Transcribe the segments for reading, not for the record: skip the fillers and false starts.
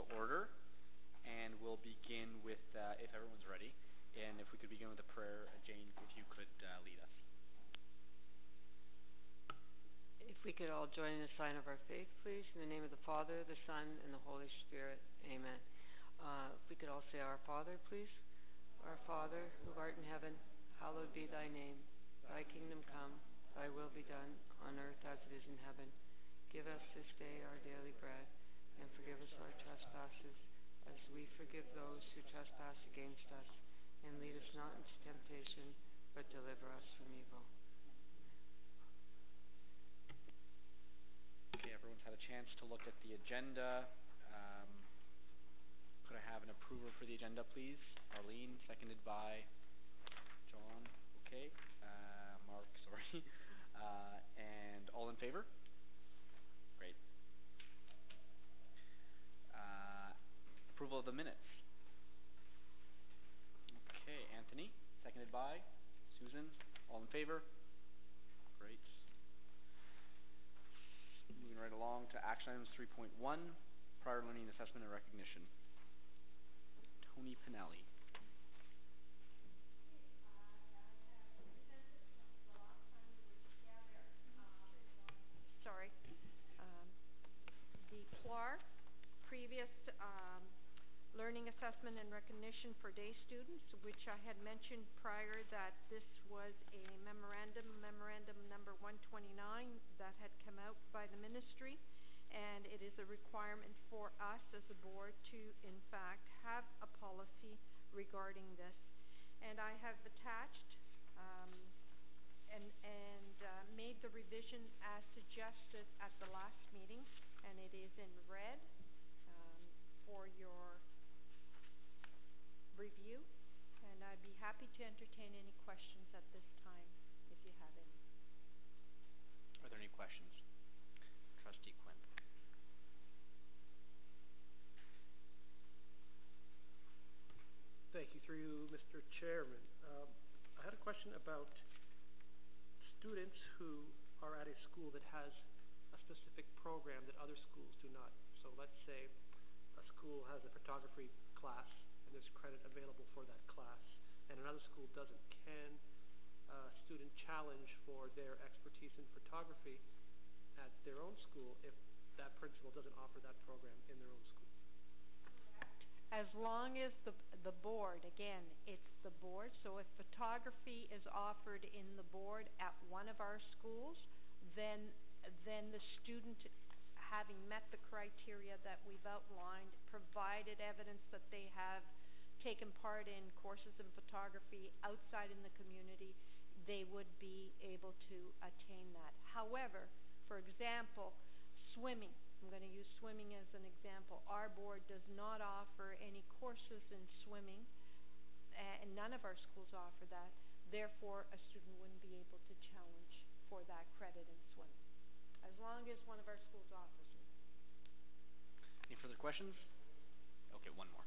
to order, and we'll begin with, if everyone's ready, and if we could begin with a prayer, Jane, if you could lead us. If we could all join in the sign of our faith, please, in the name of the Father, the Son, and the Holy Spirit. Amen. If we could all say, Our Father, please. Our Father, who art in heaven, hallowed be thy name. Thy kingdom come, thy will be done, on earth as it is in heaven. Give us this day our daily bread, and forgive us our trespasses, as we forgive those who trespass against us. And lead us not into temptation, but deliver us from evil. Okay, everyone's had a chance to look at the agenda. Could I have an approver for the agenda, please? Arlene, seconded by John. Okay. Mark, sorry. And all in favor? Great. Approval of the minutes. Okay, Anthony, seconded by Susan. All in favor? Great. Moving right along to action items 3.1, prior learning assessment and recognition. Tony Pinelli. The PLAR, previous learning assessment and recognition for day students, which I had mentioned prior that this was a memorandum number 129 that had come out by the ministry, and it is a requirement for us as a board to in fact have a policy regarding this. And I have attached and made the revision as suggested at the last meeting, and it is in red for your review, and I'd be happy to entertain any questions at this time if you have any. Are there any questions? Trustee Quinn. Thank you. Through you, Mr. Chairman. I had a question about students who are at a school that has a specific program that other schools do not. So let's say a school has a photography class and there's credit available for that class, and another school doesn't. Can a student challenge for their expertise in photography at their own school if that principal doesn't offer that program in their own school? As long as the board, again, it's the board, so if photography is offered in the board at one of our schools, then the student, having met the criteria that we've outlined, provided evidence that they have taken part in courses in photography outside in the community, they would be able to attain that. However, for example, swimming. I'm going to use swimming as an example. Our board does not offer any courses in swimming, and none of our schools offer that. Therefore, a student wouldn't be able to challenge for that credit in swimming, as long as one of our schools offers it. Any further questions? Okay, one more.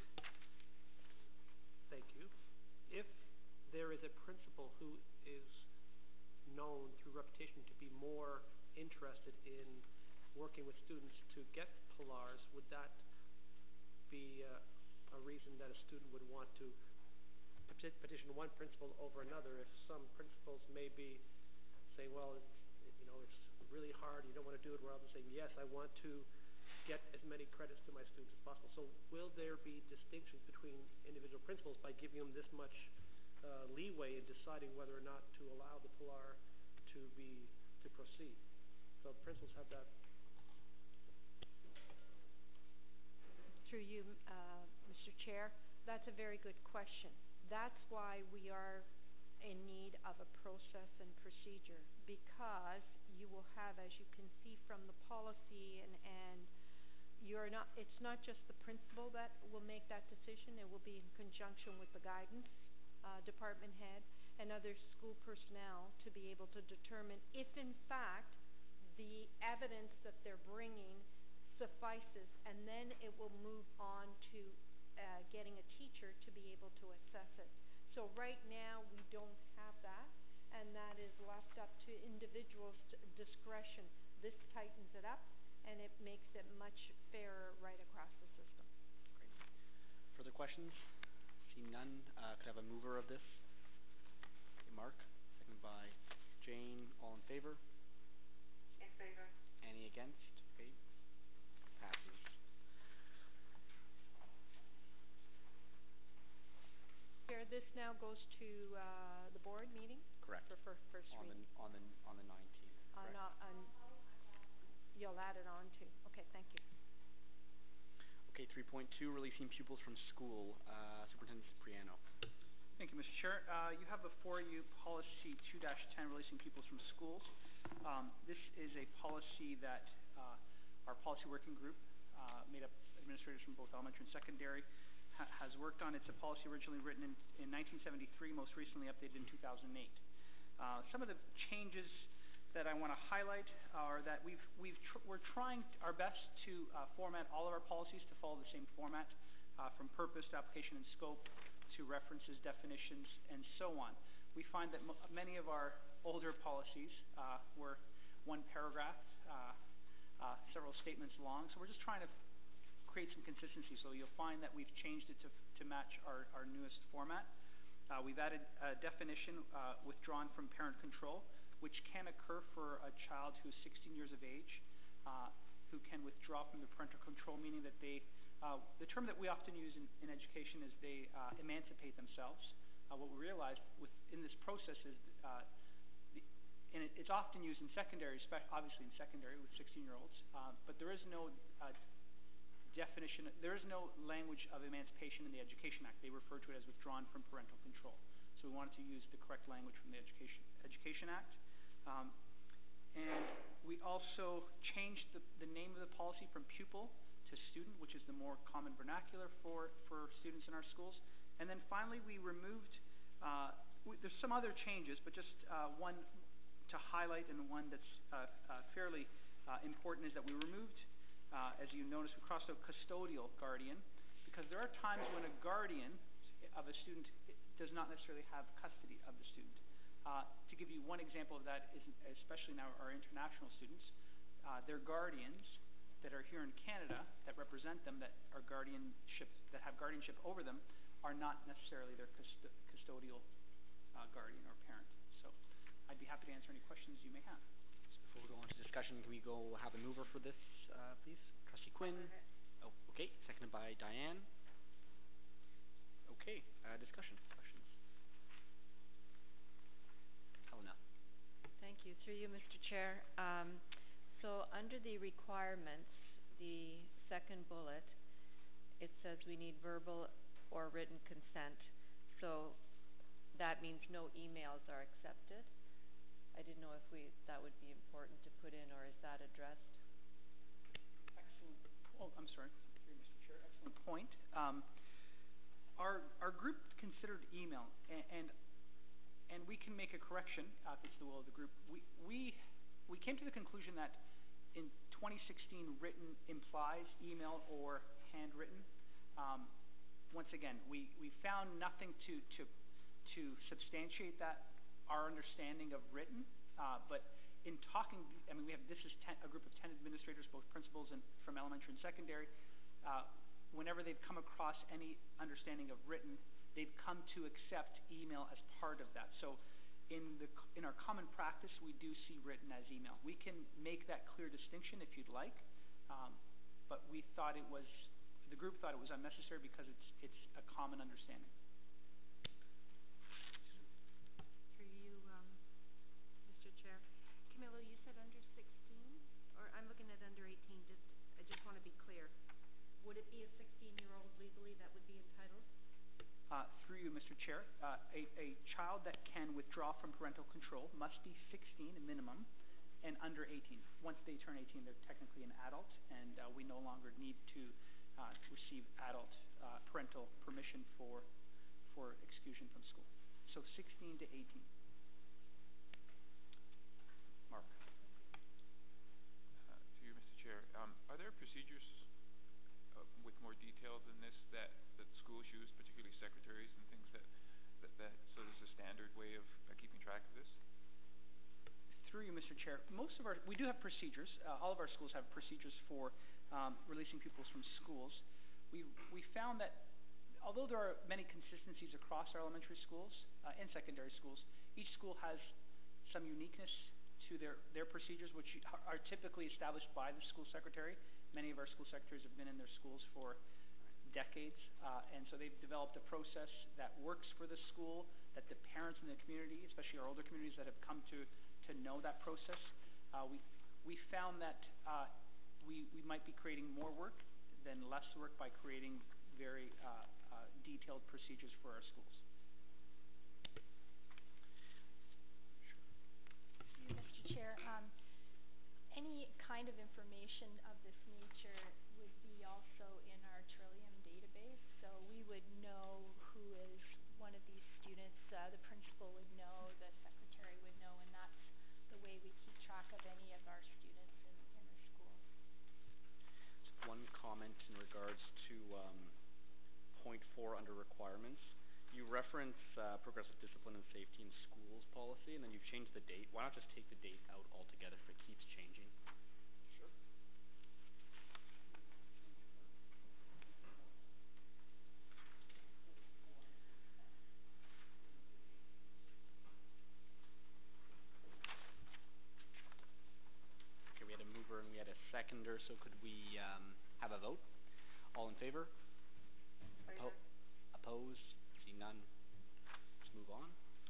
Thank you. If there is a principal who is known through reputation to be more interested in working with students to get PLARs, would that be a reason that a student would want to petition one principal over another? If some principals may be saying, well, it's really hard, you don't want to do it, where others saying, yes, I want to get as many credits to my students as possible. So will there be distinctions between individual principals by giving them this much leeway in deciding whether or not to allow the PLAR to proceed? So principals have that. Through you, Mr. Chair, that's a very good question. That's why we are in need of a process and procedure, because you will have, as you can see from the policy, and it's not just the principal that will make that decision. It will be in conjunction with the guidance department head and other school personnel to be able to determine if in fact the evidence that they're bringing suffices, and then it will move on to getting a teacher to be able to assess it. So right now we don't have that, and that is left up to individuals' discretion. This tightens it up. and it makes it much fairer right across the system. Great. Further questions? Seeing none, could I have a mover of this? Okay, Mark, seconded by Jane. All in favor? In favor. Any against? Okay, passes. Chair, this now goes to the board meeting? Correct. For first reading. On the 19th. Correct. You'll add it on too. Okay, thank you. Okay, 3.2, releasing pupils from school. Superintendent Cipriano. Thank you, Mr. Chair. You have before you policy 2-10, releasing pupils from schools. This is a policy that our policy working group, made up administrators from both elementary and secondary, has worked on. It's a policy originally written in 1973, most recently updated in 2008. Some of the changes that I want to highlight are that we're trying our best to format all of our policies to follow the same format, from purpose to application and scope to references, definitions, and so on. We find that many of our older policies were one paragraph, several statements long, so we're just trying to create some consistency. So you'll find that we've changed it to match our newest format. We've added a definition withdrawn from parent control, which can occur for a child who's 16 years of age, who can withdraw from the parental control, meaning that the term that we often use in education is they emancipate themselves. What we realized in this process is, and it's often used in secondary, obviously in secondary with 16-year-olds, but there is no definition, there is no language of emancipation in the Education Act. They refer to it as withdrawn from parental control. So we wanted to use the correct language from the Education Act. And we also changed the name of the policy from pupil to student, which is the more common vernacular for students in our schools. And then finally, we removed, there's some other changes, but just one to highlight, and one that's fairly important, is that we removed, as you notice, we crossed out custodial guardian, because there are times when a guardian of a student does not necessarily have custody of the student. To give you one example of that is, especially now our international students, their guardians that are here in Canada that represent them, that are that have guardianship over them, are not necessarily their custodial guardian or parent. So I'd be happy to answer any questions you may have. So before we go on to discussion, can we go have a mover for this, please? Trustee Quinn. Oh, okay. Seconded by Diane. Okay. Discussion. Questions? Helena. Thank you. Through you, Mr. Chair. So under the requirements, the second bullet, it says we need verbal or written consent. So that means no emails are accepted. I didn't know if that would be important to put in, or is that addressed? Excellent. Oh, I'm sorry. Through you, Mr. Chair. Excellent point. Our group considered email, and we can make a correction if it's the will of the group. We came to the conclusion that in 2016, written implies email or handwritten. Once again, we found nothing to substantiate that, our understanding of written, but in talking, I mean, this is a group of 10 administrators, both principals and from elementary and secondary. Whenever they've come across any understanding of written, they've come to accept email as part of that. So in our common practice, we do see written as email. We can make that clear distinction if you'd like, but the group thought it was unnecessary because it's a common understanding. Through you, Mr. Chair. Camilo, you said under 16, or I'm looking at under 18. I just want to be clear. Would it be a 16-year-old legally that would be entitled? Through you, Mr. Chair, a child that can withdraw from parental control must be 16 minimum and under 18. Once they turn 18, they're technically an adult, and we no longer need to receive adult parental permission for exclusion from school. So 16 to 18. Mark. To you, Mr. Chair. Are there procedures with more detail than this that schools use, particularly secretaries and things that so there's a standard way of keeping track of this? Through you, Mr. Chair, we do have procedures. All of our schools have procedures for releasing pupils from schools. We found that although there are many consistencies across our elementary schools and secondary schools, each school has some uniqueness to their procedures, which are typically established by the school secretary. Many of our school secretaries have been in their schools for decades, and so they've developed a process that works for the school, that the parents in the community, especially our older communities that have come to know that process, we found that we might be creating more work than less work by creating very detailed procedures for our schools. You, Mr. Chair, any kind of information of this nature would be also in our Trillium database, so we would know who is one of these students. The principal would know, the secretary would know, and that's the way we keep track of any of our students in the school. Just one comment in regards to point 4 under requirements. You reference progressive discipline and safety in schools policy, and then you've changed the date. Why not just take the date out altogether if it keeps changing? Sure. Okay, we had a mover and we had a seconder, so could we have a vote? All in favor? Opposed? See none. Let's move on.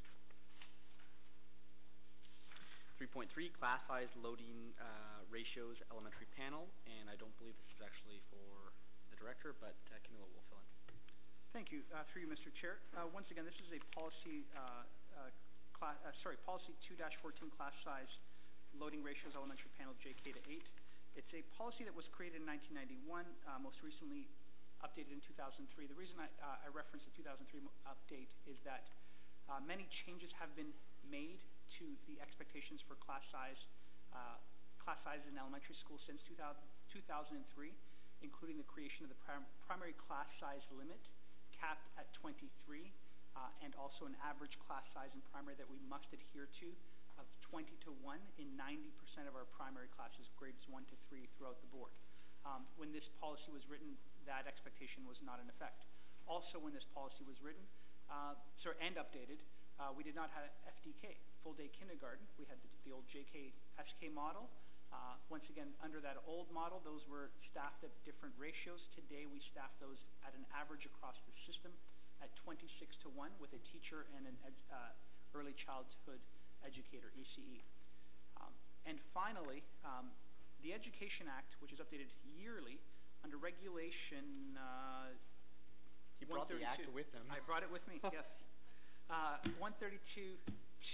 3.3, class size loading ratios elementary panel, and I don't believe this is actually for the director, but Camilo will fill in. Thank you. Through you, Mr. Chair. Once again, this is a policy, policy 2-14, class size loading ratios elementary panel JK to 8. It's a policy that was created in 1991, most recently updated in 2003. The reason I reference the 2003 update is that many changes have been made to the expectations for class sizes in elementary school since 2003, including the creation of the primary class size limit capped at 23, and also an average class size in primary that we must adhere to of 20 to 1 in 90% of our primary classes, grades 1 to 3 throughout the board. When this policy was written, that expectation was not in effect. Also, when this policy was written and updated, we did not have FDK, full day kindergarten. We had the old JK SK model. Once again, under that old model, those were staffed at different ratios. Today, we staff those at an average across the system at 26 to 1 with a teacher and an early childhood educator, ECE. And finally, the Education Act, which is updated yearly under regulation He brought the act with him. I brought it with me, yes. 132.12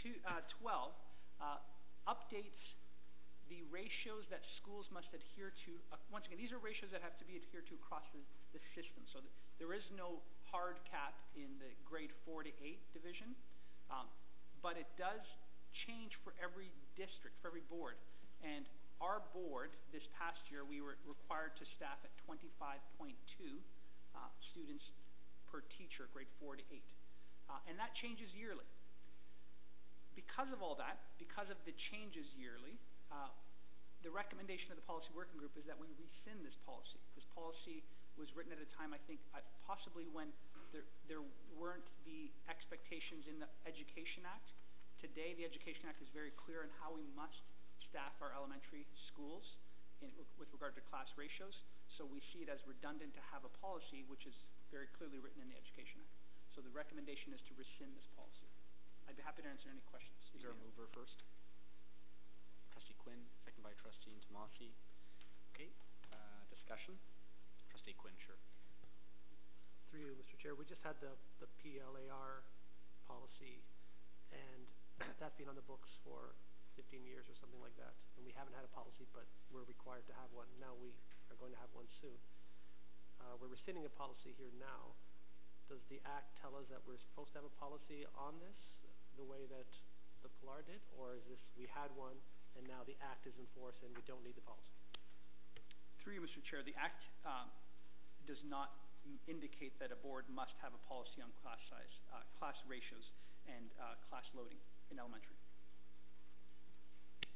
updates the ratios that schools must adhere to. Once again, these are ratios that have to be adhered to across the system. So there is no hard cap in the grade 4 to 8 division, but it does change for every district, for every board. And our board, this past year, we were required to staff at 25.2 students per teacher, grade 4 to 8. And that changes yearly. Because of all that, because of the changes yearly, the recommendation of the policy working group is that we rescind this policy. This policy was written at a time, I think, possibly when there weren't the expectations in the Education Act. Today, the Education Act is very clear on how we must staff our elementary schools with regard to class ratios. So we see it as redundant to have a policy which is very clearly written in the Education Act. So the recommendation is to rescind this policy. I'd be happy to answer any questions. Is there a mover first? Trustee Quinn, second by Trustee Intomasi. Okay, discussion? Trustee Quinn, sure. Through you, Mr. Chair, we just had the PLAR policy, and that's been on the books for 15 years or something like that, and we haven't had a policy, but we're required to have one. Now we are going to have one soon. We're rescinding a policy here now. Does the Act tell us that we're supposed to have a policy on this the way that the PLAR did, or is this we had one and now the Act is in force and we don't need the policy? Through you, Mr. Chair, the Act does not indicate that a board must have a policy on class size, class ratios, and class loading in elementary.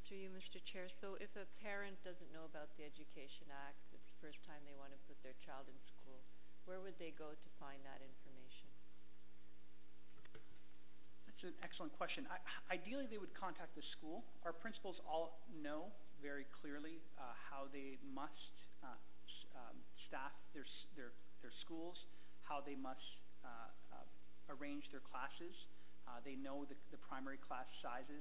Through you, Mr. Chair. So if a parent doesn't know about the Education Act, it's the first time they want to put their child in school, where would they go to find that information? That's an excellent question. Ideally, they would contact the school. Our principals all know very clearly how they must staff their schools, how they must arrange their classes. They know the primary class sizes.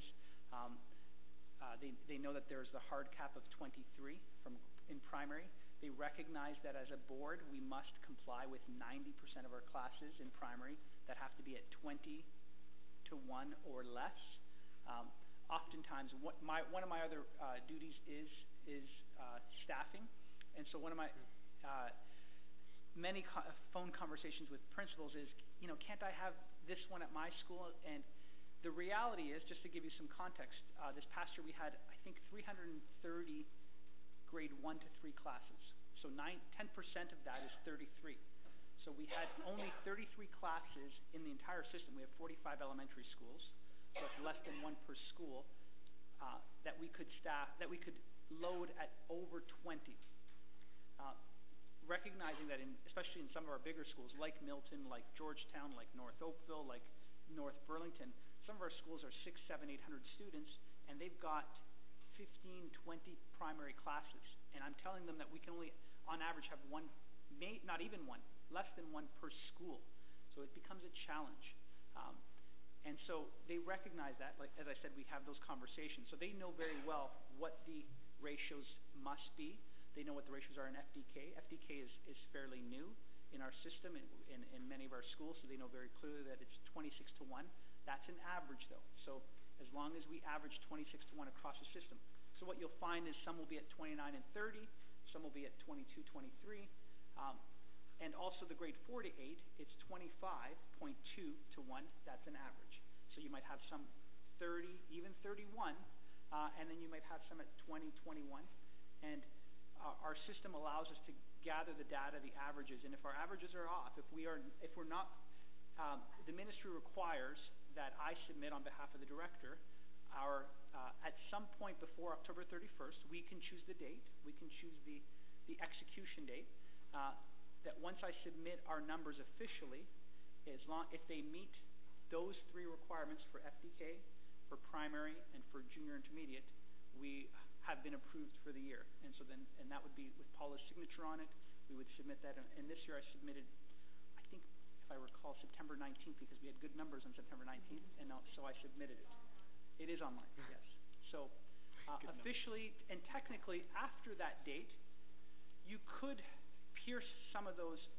They know that there's the hard cap of 23 in primary. They recognize that as a board, we must comply with 90% of our classes in primary that have to be at 20 to 1 or less. Oftentimes, one of my other duties is staffing, and so one of my many phone conversations with principals is, can't I have this one at my school? And the reality is, just to give you some context, this past year we had, I think, 330 grade 1 to 3 classes. So 10% of that is 33. So we had only 33 classes in the entire system. We have 45 elementary schools, so it's less than one per school, that we could load at over 20. Recognizing that, especially in some of our bigger schools, like Milton, like Georgetown, like North Oakville, like North Burlington, some of our schools are 600, 700, 800 students, and they've got 15, 20 primary classes. And I'm telling them that we can only, on average, have one, not even one, less than one per school. So it becomes a challenge. And so they recognize that. Like, as I said, we have those conversations. So they know very well what the ratios must be. They know what the ratios are in FDK. FDK is fairly new in our system in many of our schools, so they know very clearly that it's 26 to 1. That's an average, though. So as long as we average 26 to 1 across the system. So what you'll find is some will be at 29 and 30, some will be at 22, 23. And also the grade 4 to 8, it's 25.2 to 1. That's an average. So you might have some 30, even 31, and then you might have some at 20, 21. And our system allows us to gather the data, the averages, and if our averages are off, if we're not, the ministry requires that I submit on behalf of the director at some point before October 31st, we can choose the date, we can choose the execution date, that once I submit our numbers officially, if they meet those 3 requirements for FDK, for primary, and for junior intermediate, we have been approved for the year. And so then, and that would be with Paula's signature on it. We would submit that. And this year I submitted, I think, if I recall, September 19th, because we had good numbers on September 19th, and so I submitted it. It is online, yes. So officially and technically, after that date, you could pierce some of those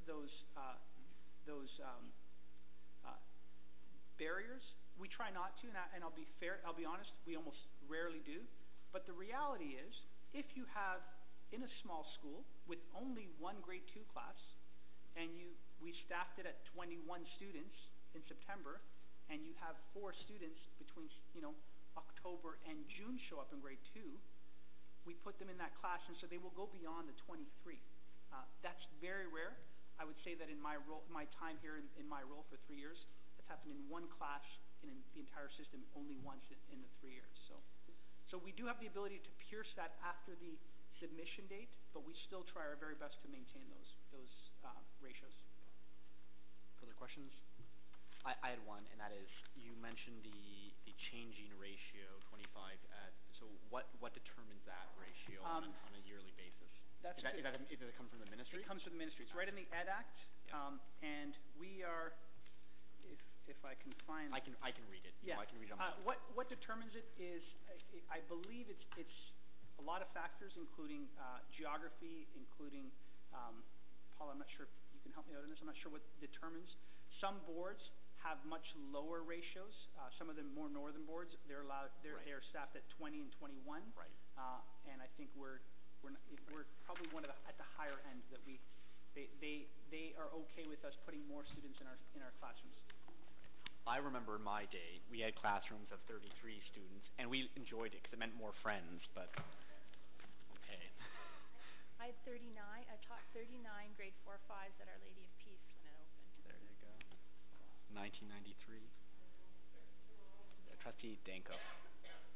barriers. We try not to, and I'll be fair. I'll be honest. We almost rarely do. But the reality is, if you have in a small school with only one grade 2 class, and we staffed it at 21 students in September, and you have 4 students between October and June show up in grade 2, we put them in that class, and so they will go beyond the 23. That's very rare. I would say that in my time here in my role for 3 years, that's happened in one class in the entire system only once in the 3 years. So we do have the ability to pierce that after the submission date, but we still try our very best to maintain those ratios. Further questions? I had one, and that is, you mentioned the changing ratio 25. So what determines that ratio on a yearly basis? Does it come from the ministry? It comes from the ministry. It's right in the Ed Act, and we are. If I can find. I can read it. Yeah. No, I can read it on my what determines it is, I believe it's a lot of factors, including geography, including. Paul, I'm not sure if you can help me out on this. I'm not sure what determines. Some boards have much lower ratios. Some of the more northern boards, they're they're staffed at 20 and 21. Right. And I think we're probably one of at the higher end that they are okay with us putting more students in our classrooms. I remember in my day, we had classrooms of 33 students, and we enjoyed it because it meant more friends, but okay. I had 39. I taught 39 grade 4-5s at Our Lady of Peace when it opened. There you go. 1993. Trustee Danko.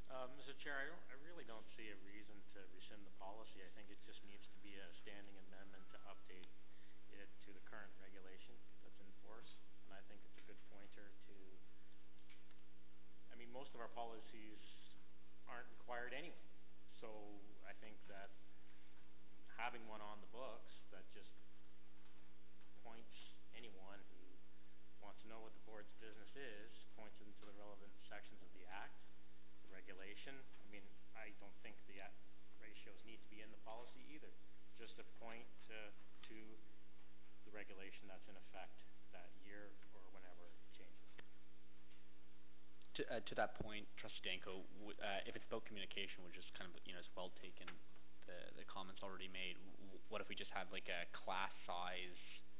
Mr. Chair, I really don't see a reason to rescind the policy. I think it just needs to be a standing amendment to update it to the current regulation that's in force. And I think it's a good pointer to, I mean, most of our policies aren't required anyway. So I think that having one on the books that just points anyone who wants to know what the board's business is, points them to the relevant sections of the Act, the regulation. I mean, I don't think the ratios need to be in the policy either. Just a point to the regulation that's in effect that year or whenever it changes. To that point, Trustee Danko, if it's about communication, which is kind of, you know, as well taken, the comments already made, what if we just have like a class size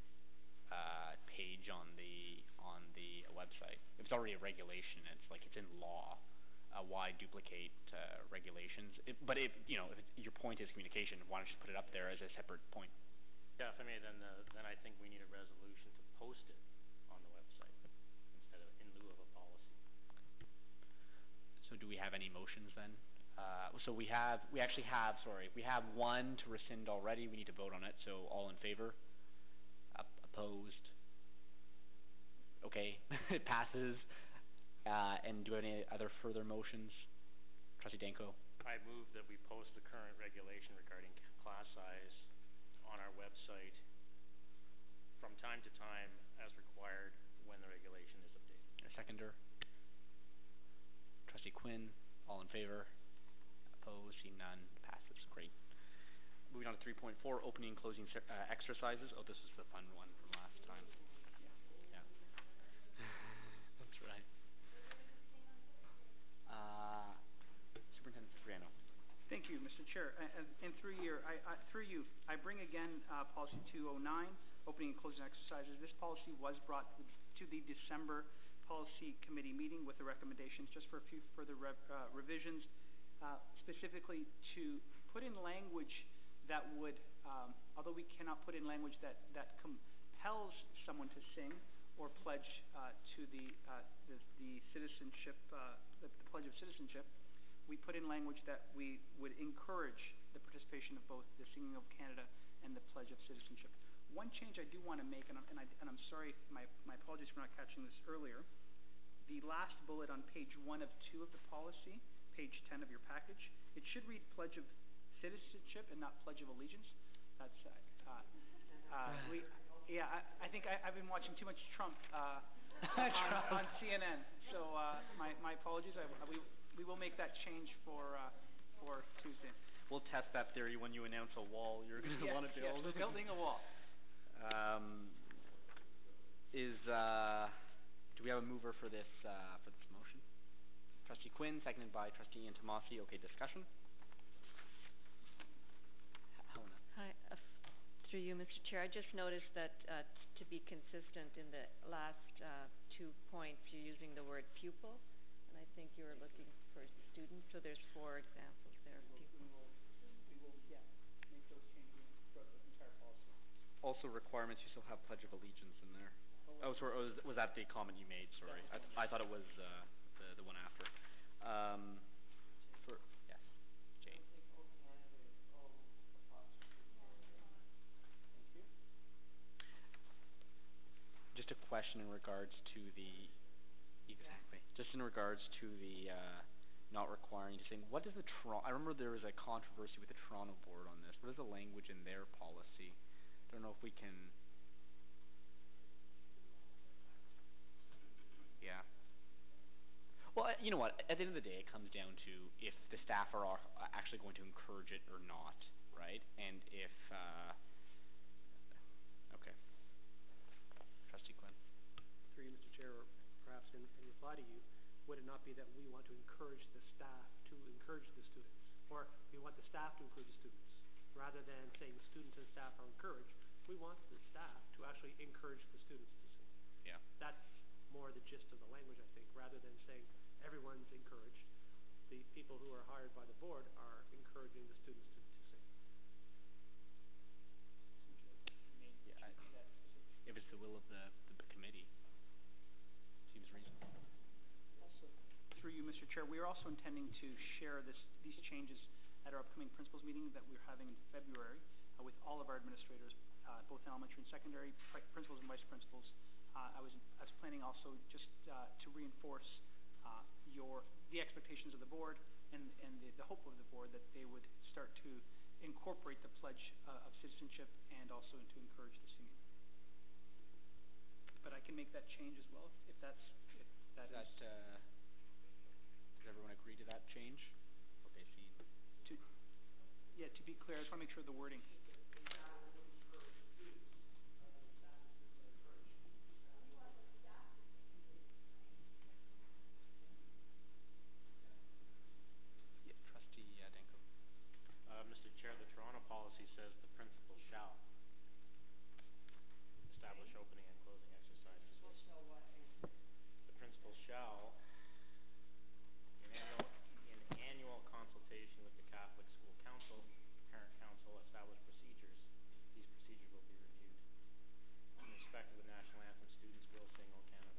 page on the website? If it's already a regulation, it's like it's in law. Why duplicate regulations? But if you know, if your point is communication, why don't you just put it up there as a separate point? Yeah, if I may, then I think we need a resolution to post it on the website instead of in lieu of a policy. So do we have any motions then? So we actually have one to rescind already. We need to vote on it. So all in favor? Opposed? Okay, it passes. And do we have any other further motions? Trustee Danko? I move that we post the current regulation regarding class size on our website from time to time as required when the regulation is updated. A seconder? Trustee Quinn? All in favor? Opposed? Seeing none, passes. Great. Moving on to 3.4, opening and closing exercises. Oh, this is the fun one from last time. Yeah. That's right. Superintendent Cipriano. Thank you, Mr. Chair. And through you, I bring again policy 209, opening and closing exercises. This policy was brought to the December policy committee meeting with the recommendations just for a few further revisions, specifically to put in language that would, although we cannot put in language that compels someone to sing or pledge to the citizenship, the Pledge of Citizenship, we put in language that we would encourage the participation of both the Singing of Canada and the Pledge of Citizenship. One change I do want to make, and I'm sorry, my apologies for not catching this earlier. The last bullet on page 1 of 2 of the policy, page 10 of your package, it should read Pledge of Citizenship and not Pledge of Allegiance. That's I think I've been watching too much Trump on CNN. So my apologies. We will make that change for Tuesday. We'll test that theory when you announce a wall you're going to want to build. Yes, we're building a wall. Do we have a mover for this motion? Trustee Quinn, seconded by Trustee Ian Tomasi. Okay, discussion. Helena. Hi, through you, Mr. Chair. I just noticed that to be consistent in the last 2 points, you're using the word pupil, and I think you were looking for students. So there's 4 examples there of pupil. We will make those changes throughout the entire policy. Also, requirements. You still have Pledge of Allegiance in there. Oh, sorry. Was that the comment you made? Sorry, I thought it was the one after. Yes, Jane. Thank you. Just a question in regards to the not requiring to sing. What is the I remember there was a controversy with the Toronto board on this. What is the language in their policy? I don't know if we can. Yeah. Well, you know what? At the end of the day, it comes down to if the staff are actually going to encourage it or not, right? And if okay. Trustee Quinn. Through you, Mr. Chair, or perhaps in reply to you, would it not be that we want to encourage the staff to encourage the students, or we want the staff to encourage the students, rather than saying students and staff are encouraged? We want the staff to actually encourage the students to sing. Yeah. That's more the gist of the language, I think, rather than saying everyone's encouraged. The people who are hired by the board are encouraging the students to sing. If it's the will of the committee, seems reasonable. Also, through you, Mr. Chair, we are also intending to share these changes at our upcoming principals meeting that we're having in February with all of our administrators, both in elementary and secondary, principals and vice principals. I was planning also just to reinforce the expectations of the board and the hope of the board that they would start to incorporate the pledge of citizenship and also to encourage the singing. But I can make that change as well if that is. Does everyone agree to that change? Okay, To be clear, I just want to make sure of the wording. Yeah, Trustee Danko. Mr. Chair, the Toronto policy says the principal shall establish opening and closing exercises. Principal shall what? The principal shall, in annual consultation with the Catholic School Council, Parent Council, establish procedures. These procedures will be reviewed. In respect of the national anthem, students will sing O Canada.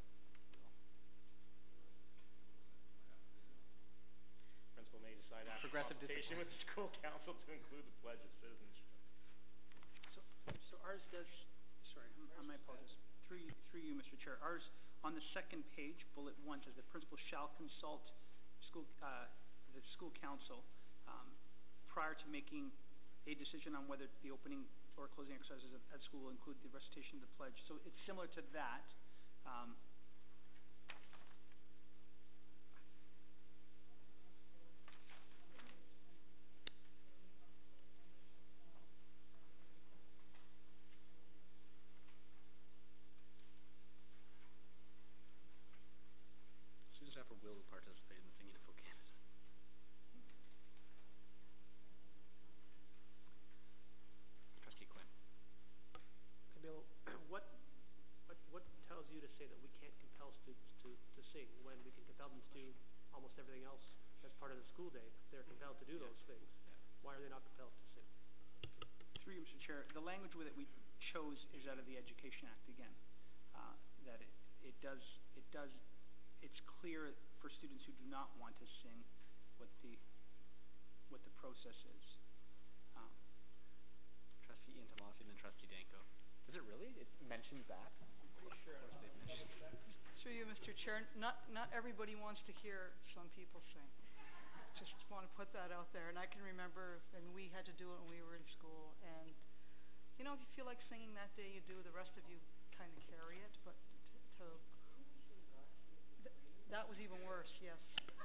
Principal may decide after consultation with the school council to include the pledge of citizenship. So ours does. Sorry, my apologies. Through you, Mr. Chair. Ours on the second page, bullet 1 says the principal shall consult the school council prior to making a decision on whether the opening or closing exercises at school will include the recitation of the pledge. So it's similar to that. Students after will participate in the singing of O Canada. Trustee Quinn. Camille, what tells you to say that we can't compel students to sing when we can compel them to do almost everything else as part of the school day? If they're compelled to do those things, why are they not compelled to sing? Through you, Mr. Chair, the language that we chose is out of the Education Act again. That it's clear for students who do not want to sing what the process is. Trustee Intomasi and then Trustee Danko. Is it really? It mentions that? I'm pretty sure. Through you, Mr. Chair, not everybody wants to hear some people sing. Just want to put that out there. And I can remember, we had to do it when we were in school. And, if you feel like singing that day, you do. The rest of you kind of carry it. But that was even worse, yes.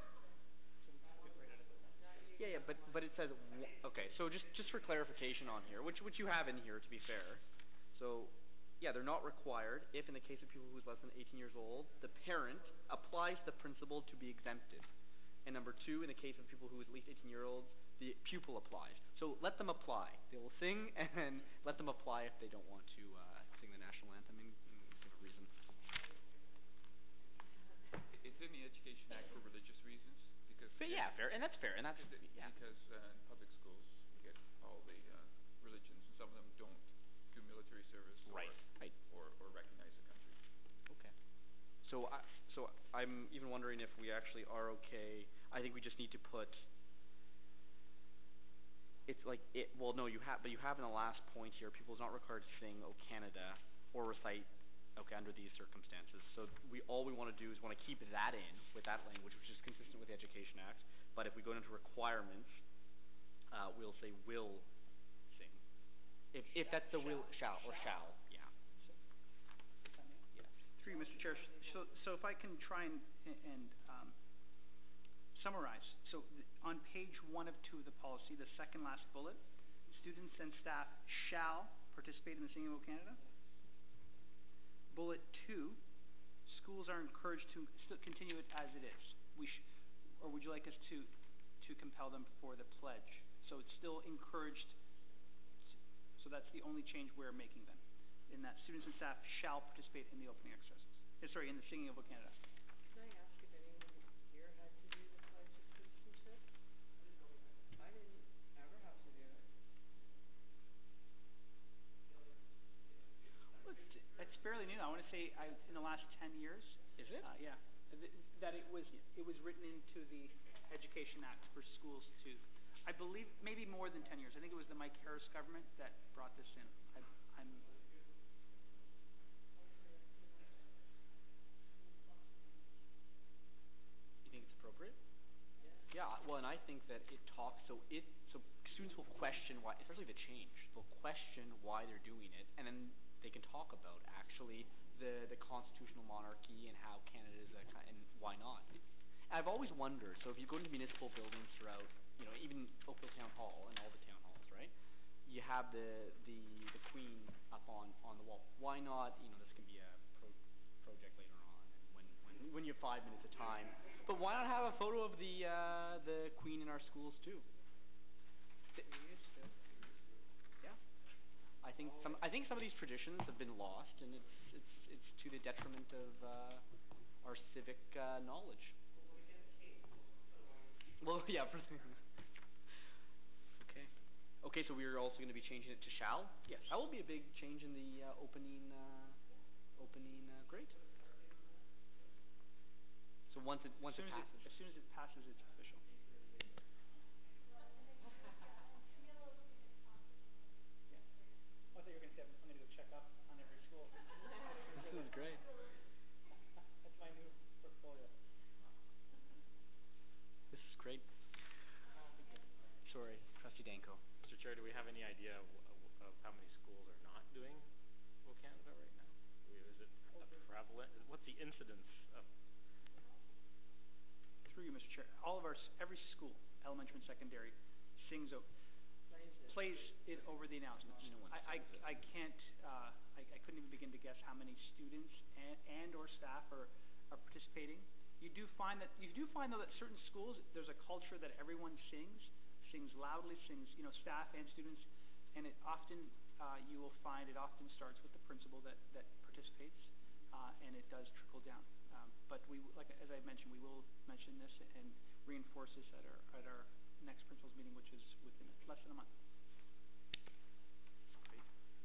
Yeah, but it says okay. So just for clarification on here, which you have in here to be fair. So yeah, they're not required if, in the case of people who's less than 18 years old, the parent applies to the principal to be exempted. And number 2, in the case of people who is at least 18 years old, the pupil applies. So let them apply. They will sing, and then let them apply if they don't want to sing the national anthem and give a reason. It's in the Education Act for religious reasons because. But yeah, fair, and that's fair, and that's yeah. Because in public schools you get all the religions, and some of them don't do military service or recognize the country. Okay. So I'm even wondering if we actually are okay. I think we just need to put. It's like it. Well, no, you have, but you have in the last point here. People is not required to sing "O Canada" or recite. Okay, under these circumstances. So all we want to do is want to keep that in with that language, which is consistent with the Education Act. But if we go into requirements, we'll say will sing. If that's the will, shall, yeah. Yeah. Through you, Mr. Chair. So if I can try and summarize. So on page 1 of 2 of the policy, the second last bullet, students and staff shall participate in the singing of O Canada. Bullet 2, schools are encouraged to still continue it as it is. Or would you like us to compel them for the pledge? So it's still encouraged. So that's the only change we're making then. In that students and staff shall participate in the opening exercises. In the singing of O Canada. Can I ask if anyone here had to do the pledge of citizenship? I didn't ever have to do it. It's fairly new. I want to say in the last 10 years. Is it? Yeah. that it was written into the Education Act for schools to, I believe, maybe more than 10 years. I think it was the Mike Harris government that brought this in. I'm You think it's appropriate? Yeah, well, and I think that it talks, so students will question why, especially the change, they'll question why they're doing it, and then they can talk about actually the constitutional monarchy and how Canada is and why not. And I've always wondered, so if you go into municipal buildings throughout, even Oakville Town Hall and all the town halls, right? You have the Queen up on the wall. Why not, this can be a project later on, and when you have 5 minutes of time. But why not have a photo of the Queen in our schools too? Yeah, I think some of these traditions have been lost, and it's to the detriment of our civic knowledge. Well, yeah. Okay. So we are also going to be changing it to shall. Yes. That will be a big change in the opening grade. So once it passes. As soon as it passes, it's official. Yeah. I thought you were going to say I'm going to go check up on every school. This is great. That's my new portfolio. This is great. Sorry, Trustee Danko. Mr. Chair, do we have any idea of how many schools are not doing O Canada right now? Is it prevalent? What's the incidence of? Through you, Mr. Chair, every school, elementary and secondary, plays it over the announcements. I can't. I couldn't even begin to guess how many students and or staff are participating. You do find though that certain schools there's a culture that everyone sings loudly, staff and students, and it often you will find it often starts with the principal that participates, and it does trickle down. But as I mentioned, we will mention this and reinforce this at our next principals meeting, which is within less than a month. Great.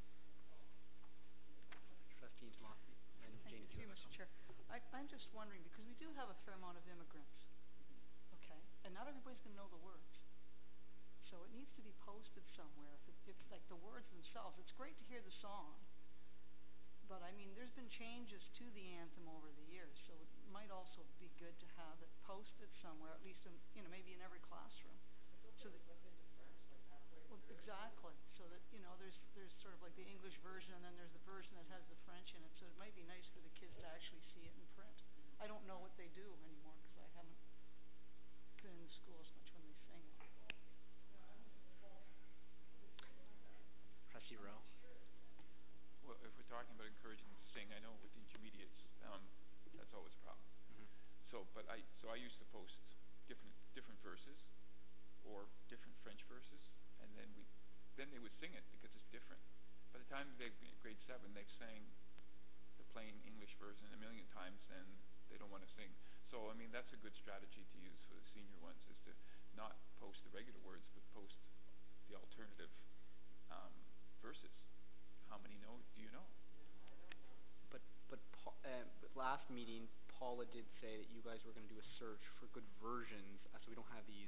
Trustee Tomassi and Jane. Thank you, Mr. Chair. I'm just wondering, because we do have a fair amount of immigrants, okay, and not everybody's going to know the words. So it needs to be posted somewhere. If like the words themselves, it's great to hear the song, but I mean, there's been changes to the anthem over the years, so it might also be good to have it posted somewhere, at least in, maybe in every classroom. So that, well, exactly. So that there's sort of like the English version, and then there's the version that has the French in it. So it might be nice for the kids to actually see it in print. I don't know what they do anymore because I haven't been in the school as much when they sing it. Trustee Rowe. Well, if we're talking about encouraging them to sing, I know with intermediates, that's always a problem. Mm-hmm. So I used to post different verses or different French verses, and then they would sing it because it's different. By the time they get grade 7, they've sang the plain English version a million times, and they don't want to sing. So I mean, that's a good strategy to use for the senior ones, is to not post the regular words, but post the alternative verses. How many do you know? But last meeting, Paula did say that you guys were going to do a search for good versions, so we don't have these,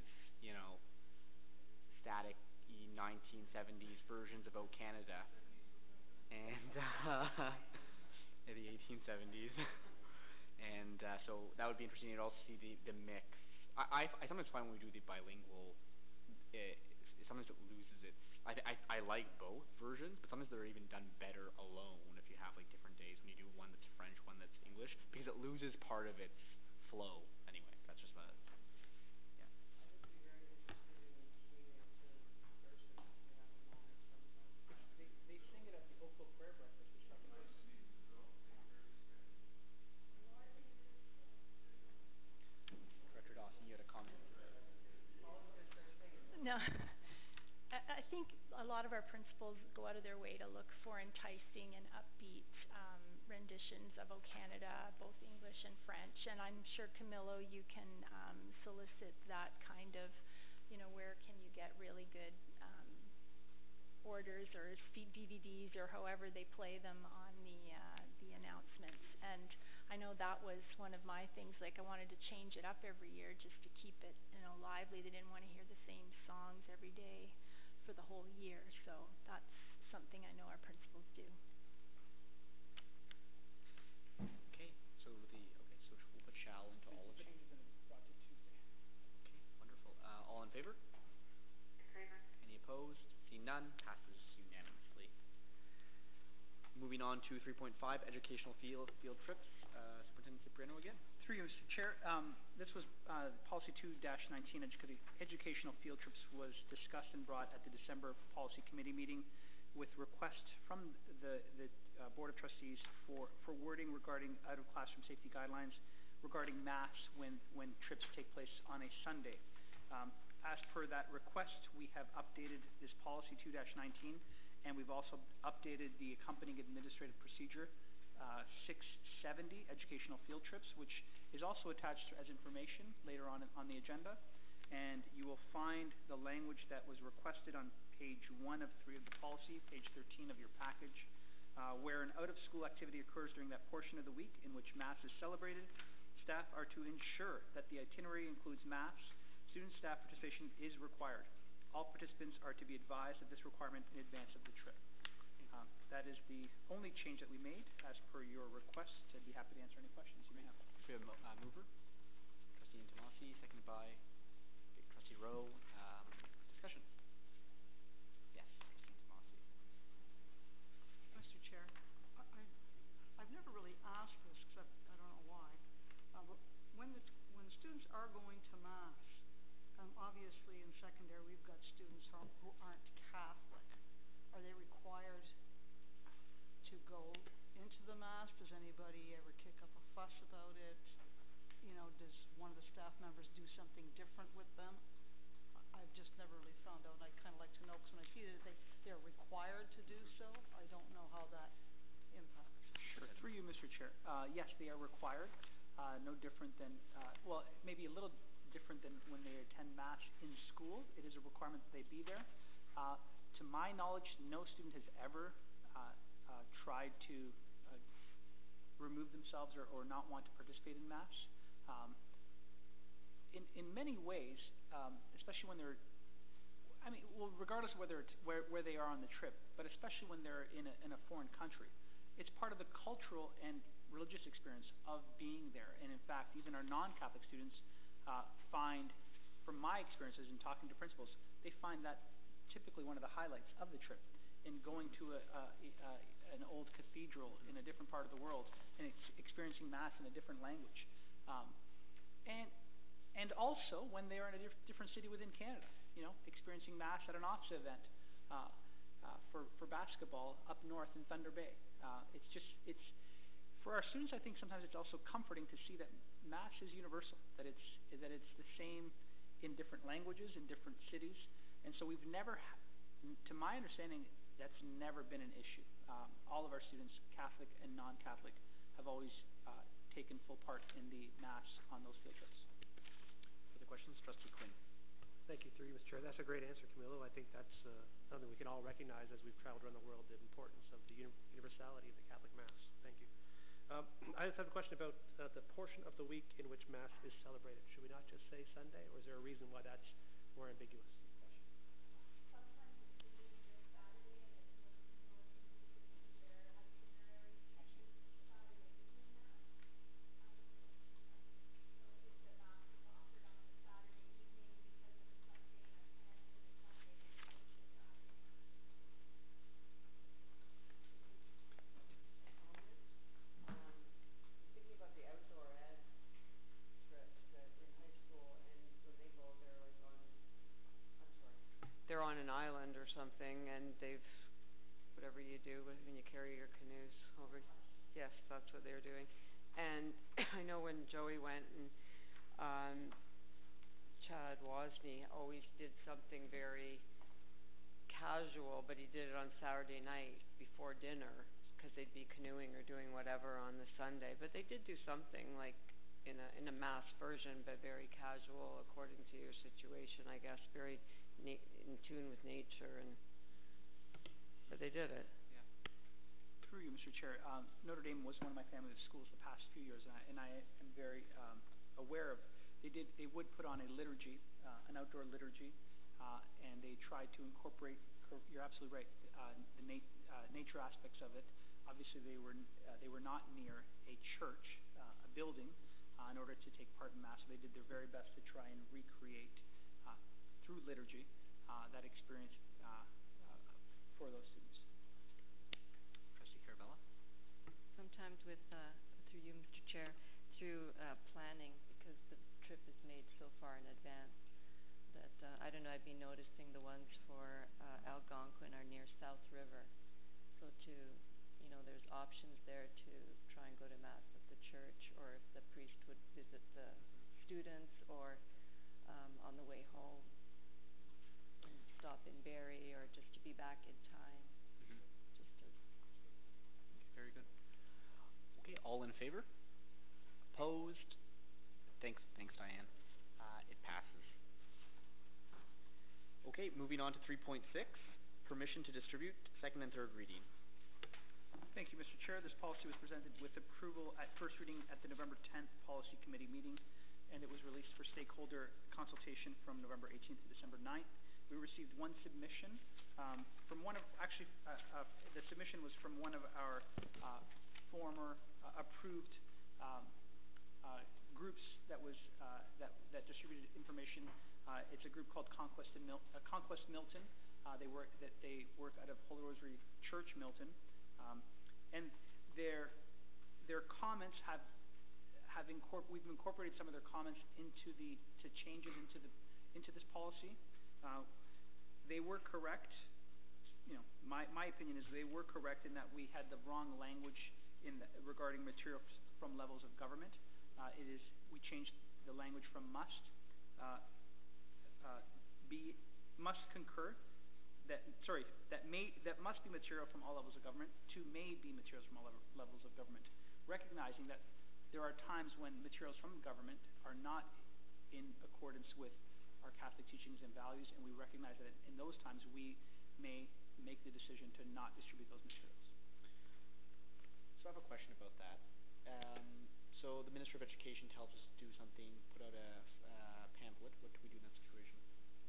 static 1970s versions of O Canada, and the 1870s, and so that would be interesting. You'd also see the mix. I sometimes find when we do the bilingual, sometimes it loses its. I like both versions, but sometimes they're even done better alone if you have like different days when you do one that's French, one that's English, because it loses part of its flow. Anyway, that's just yeah. I would be very interested in seeing the alternative verses if we have a moment sometime. They sing it at the Oakville Prayer Breakfast, the second verse. Director Dawson, you had a comment. No. I think a lot of our principals go out of their way to look for enticing and upbeat renditions of O Canada, both English and French. And I'm sure, Camillo, you can solicit that kind of, where can you get really good orders or DVDs or however they play them on the announcements. And I know that was one of my things, like I wanted to change it up every year just to keep it, lively. They didn't want to hear the same songs every day for the whole year, so that's something I know our principals do. Okay, so we'll put shall into all of it. Change then brought to Tuesday. Okay, wonderful. All in favor? Any opposed? Seeing none, passes unanimously. Moving on to 3.5, educational field trips. Superintendent Cipriano again. Through you, Mr. Chair. This was Policy 2-19, educational field trips was discussed and brought at the December Policy Committee meeting with request from the Board of Trustees for wording regarding out-of-classroom safety guidelines regarding masks when trips take place on a Sunday. As per that request, we have updated this Policy 2-19, and we've also updated the accompanying administrative procedure 670, educational field trips, which is also attached as information later on the agenda. And you will find the language that was requested on page 1 of 3 of the policy, page 13 of your package, where an out-of-school activity occurs during that portion of the week in which Mass is celebrated. Staff are to ensure that the itinerary includes Mass. Student staff participation is required. All participants are to be advised of this requirement in advance of the trip. That is the only change that we made as per your request. I'd be happy to answer any questions you may have. We have a mover, Trustee Intomasi, seconded by Trustee Rowe. Discussion. Yes, Trustee Intomasi. Mr. Chair, I've never really asked this because I don't know why. But when students are going to Mass, obviously in secondary we've got students who aren't Catholic. Are they required to go into the Mass? Does anybody ever kick up a fuss about it? Does one of the staff members do something different with them? I've just never really found out, and I'd kind of like to know, because when I see that they're required to do so, I don't know how that impacts. Sure. Through you, Mr. Chair. Yes, they are required. No different than, maybe a little different than when they attend Mass in school. It is a requirement that they be there. To my knowledge, no student has ever tried to remove themselves or not want to participate in Mass. In many ways, especially when they're, regardless of where they are on the trip, but especially when they're in a foreign country, it's part of the cultural and religious experience of being there. And in fact, even our non-Catholic students find, from my experiences in talking to principals, they find that typically one of the highlights of the trip, in going to an old cathedral in a different part of the world and experiencing Mass in a different language. And also when they are in a different city within Canada, experiencing Mass at an OFSA event for basketball up north in Thunder Bay. It's for our students, I think sometimes it's also comforting to see that Mass is universal, that it's the same in different languages, in different cities. And so we've never, to my understanding, that's never been an issue. All of our students, Catholic and non-Catholic, have always taken full part in the Mass on those field trips. Further questions? Trustee Quinn. Thank you, through you, Mr. Chair. That's a great answer, Camilo. I think that's something we can all recognize as we've traveled around the world, the importance of the universality of the Catholic Mass. Thank you. I just have a question about the portion of the week in which Mass is celebrated. Should we not just say Sunday, or is there a reason why that's more ambiguous? Sometimes it's leading this Saturday, and if most students could see their itinerary Saturday evening Mass. So if the Mass is offered on the Saturday evening because of a Sunday intent, then the Sunday is moved to Saturday. I'm thinking about the outdoor ed trips that in high school, and when they go, they're on an island or something, and they've, whatever you do when you carry your canoes over. Yes, that's what they're doing. And I know when Joey went, and Chad Wozni always did something very casual, but he did it on Saturday night before dinner, because they'd be canoeing or doing whatever on the Sunday. But they did do something like in a Mass version, but very casual according to your situation, I guess, very in tune with nature, but they did it. Yeah. Through you, Mr. Chair, Notre Dame was one of my family's schools the past few years, and I am very aware of. They would put on a liturgy, an outdoor liturgy, and they tried to incorporate. You're absolutely right. Nature aspects of it. Obviously, they were not near a church, a building, in order to take part in mass. So they did their very best to try and recreate through liturgy that experience for those students. Trustee Carabella? Sometimes with, through you, Mr. Chair, through planning, because the trip is made so far in advance, that, I don't know, I've been noticing the ones for Algonquin are near South River. So there's options there to try and go to Mass at the church, or if the priest would visit the students, or on the way home, and stop in Barrie, or just to be back in time. Mm-hmm. Just as Okay, very good. Okay, all in favor? Opposed? Thanks, Diane. It passes. Okay, moving on to 3.6, permission to distribute, second and third reading. Thank you, Mr. Chair. This policy was presented with approval at first reading at the November 10th Policy Committee meeting, and it was released for stakeholder consultation from November 18th to December 9th. We received one submission from one of, the submission was from one of our former approved groups that distributed information. It's a group called Conquest Milton. They work out of Holy Rosary Church, Milton, and their comments we've incorporated some of their comments into changes into this policy. They were correct. My opinion is they were correct in that we had the wrong language regarding materials from levels of government. We changed the language from must concur that must be material from all levels of government to may be materials from all levels of government, recognizing that there are times when materials from government are not in accordance with our Catholic teachings and values, and we recognize that in those times we may make the decision to not distribute those materials. So I have a question about that. So the Minister of Education tells us to do something, put out a pamphlet. What do we do in that situation?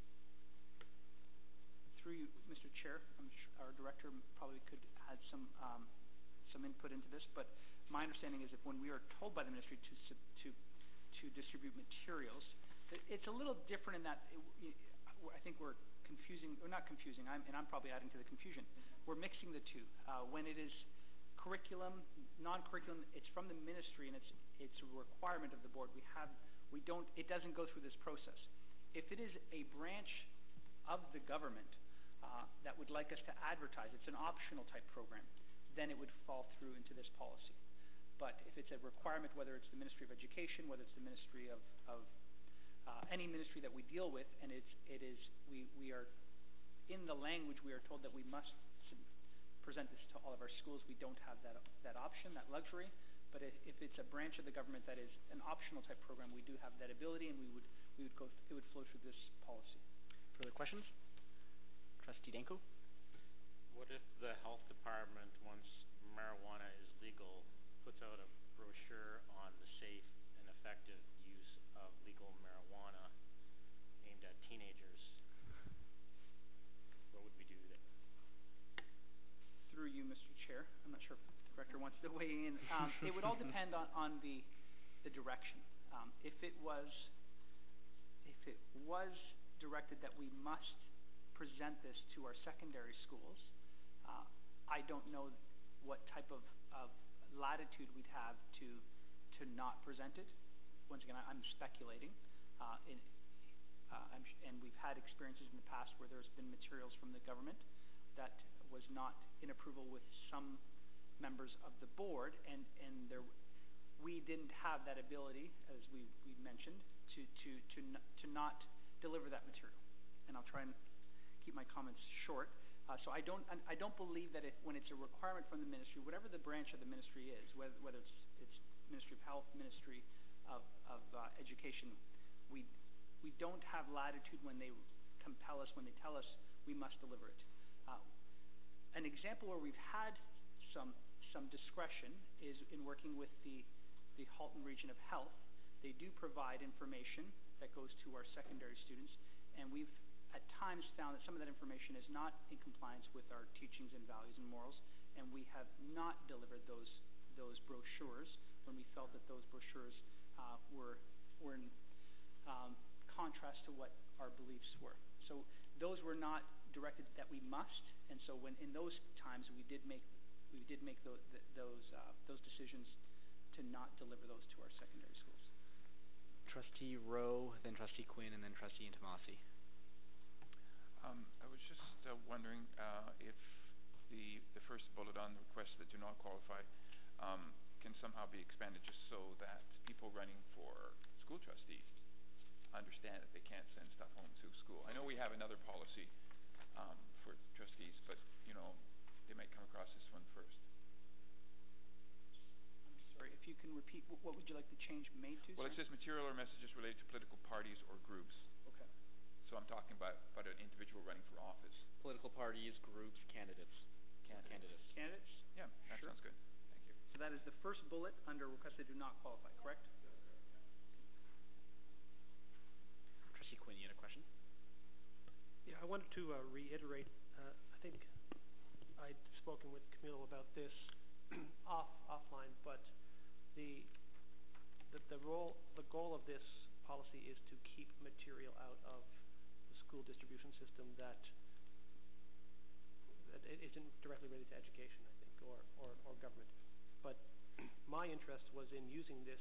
Through you, Mr. Chair, our director probably could add some input into this, but my understanding is if when we are told by the ministry to distribute materials, it's a little different in that I think we're confusing, or not confusing, and I'm probably adding to the confusion. We're mixing the two. When it is curriculum, non-curriculum, it's from the ministry, and it's a requirement of the board. It doesn't go through this process. If it is a branch of the government that would like us to advertise, it's an optional type program, then it would fall through into this policy. But if it's a requirement, whether it's the Ministry of Education, whether it's the Ministry of any ministry that we deal with, and we are in the language we are told that we must present this to all of our schools. We don't have that option, that luxury. But if it's a branch of the government that is an optional type program, we do have that ability, and it would flow through this policy. Further questions? Trustee Danko? What if the health department, once marijuana is legal, puts out a brochure on the safe and effective use of legal marijuana aimed at teenagers? What would we do there? Through you, Mr. Chair, I'm not sure if the director wants to weigh in. It would all depend on the direction. If it was directed that we must present this to our secondary schools, I don't know what type of latitude we'd have to not present it. Once again, I'm speculating, and we've had experiences in the past where there's been materials from the government that was not in approval with some members of the board, and we didn't have that ability, as we mentioned, to not deliver that material. And I'll try and keep my comments short. So I don't believe that when it's a requirement from the ministry, whatever the branch of the ministry is, whether it's Ministry of Health, Ministry of Education, we don't have latitude when they compel us, when they tell us we must deliver it. An example where we've had some some discretion is in working with the Halton Region of Health. They do provide information that goes to our secondary students, and we've at times found that some of that information is not in compliance with our teachings and values and morals, and we have not delivered those brochures when we felt that those brochures were in contrast to what our beliefs were. So those were not directed that we must, and so when in those times we did make those decisions to not deliver those to our secondary schools. Trustee Rowe, then Trustee Quinn, and then Trustee Intomasi. I was just wondering if the first bullet on the requests that do not qualify can somehow be expanded just so that people running for school trustees understand that they can't send stuff home to school. I know we have another policy for trustees, but they might come across this one first. I'm sorry, if you can repeat, what would you like the change made to? Well, it says material or messages related to political parties or groups. Okay. So I'm talking about an individual running for office. Political parties, groups, candidates. Candidates? Yeah, that sounds good. Thank you. So that is the first bullet under requests that do not qualify, correct? Trustee Quinn, you had a question? Yeah, I wanted to reiterate, I think I'd spoken with Camille about this offline, but the goal of this policy is to keep material out of the school distribution system that it isn't directly related to education, I think, or government. But my interest was in using this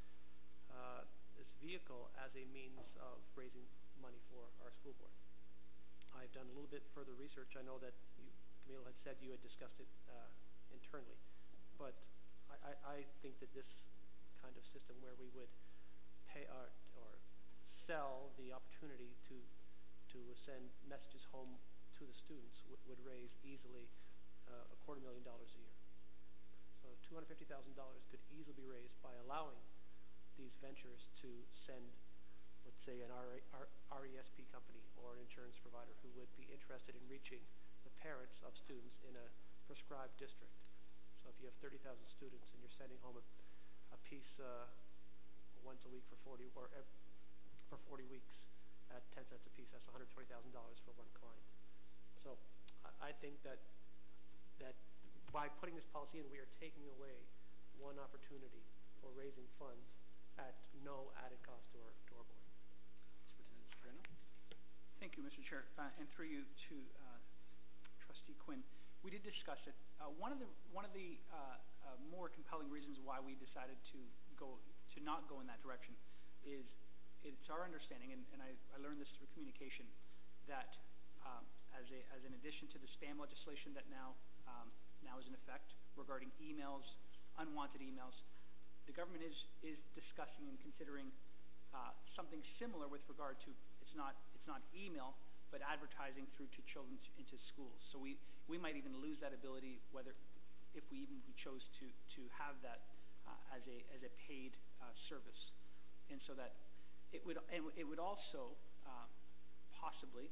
vehicle as a means of raising money for our school board. I've done a little bit further research. I know that Camille had said you had discussed it internally, but I think that this kind of system where we would pay or sell the opportunity to send messages home to the students would raise easily $250,000 a year. So $250,000 could easily be raised by allowing these ventures to send, let's say, an RESP company or an insurance provider who would be interested in reaching the parents of students in a prescribed district. So if you have 30,000 students and you're sending home a piece once a week for 40 weeks at 10 cents a piece, that's $120,000 for one client. So I think that by putting this policy in, we are taking away one opportunity for raising funds at no added cost to our board. Superintendent Cipriano? Thank you, Mr. Chair, and through you to Trustee Quinn. We did discuss it. One of the more compelling reasons why we decided to not go in that direction is it's our understanding, and I learned this through communication, that as an addition to the spam legislation that now is in effect regarding emails, unwanted emails, the government is discussing and considering something similar with regard to it's not email, but advertising through to children into schools. So we might even lose that ability, whether if we chose to have that as a paid service, and so that it would also possibly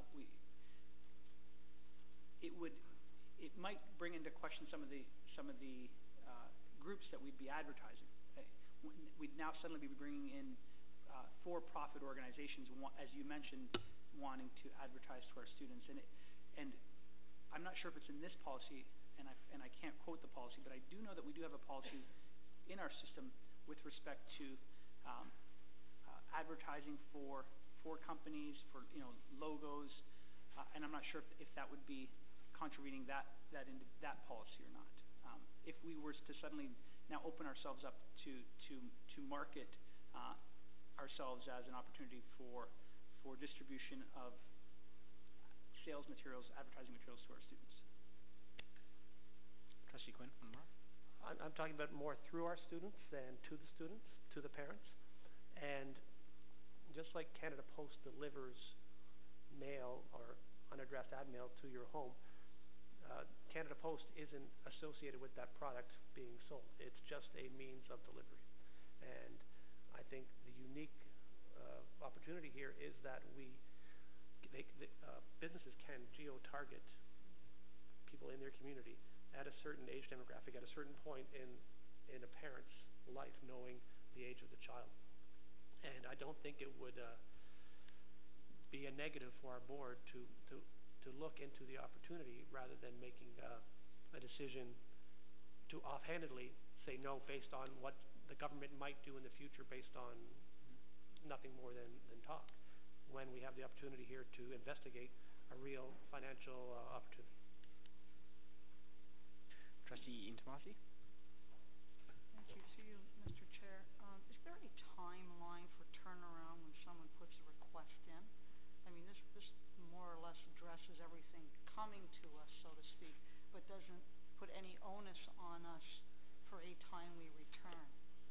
it might bring into question some of the groups that we'd be advertising. We'd now suddenly be bringing in for-profit organizations, as you mentioned, wanting to advertise to our students, and I'm not sure if it's in this policy, and I can't quote the policy, but I do know that we do have a policy in our system with respect to advertising for companies, for logos, and I'm not sure if that would be contravening that policy or not. If we were to suddenly now open ourselves up to market ourselves as an opportunity for distribution of sales materials, advertising materials to our students. Trustee Quinn, one more. I'm talking about more through our students than to the students, to the parents. And just like Canada Post delivers mail or unaddressed ad mail to your home, Canada Post isn't associated with that product being sold. It's just a means of delivery. And I think the unique opportunity here is that businesses can geo-target people in their community at a certain age demographic, at a certain point in a parent's life, knowing the age of the child. And I don't think it would be a negative for our board to look into the opportunity rather than making a decision to offhandedly say no based on what the government might do in the future based on nothing more than talk, when we have the opportunity here to investigate a real financial opportunity. Trustee Intomasi? Thank you. To you, Mr. Chair. Is there any timeline for turnaround when someone puts a request in? I mean, this more or less addresses everything coming to us, so to speak, but doesn't put any onus on us for a timely return.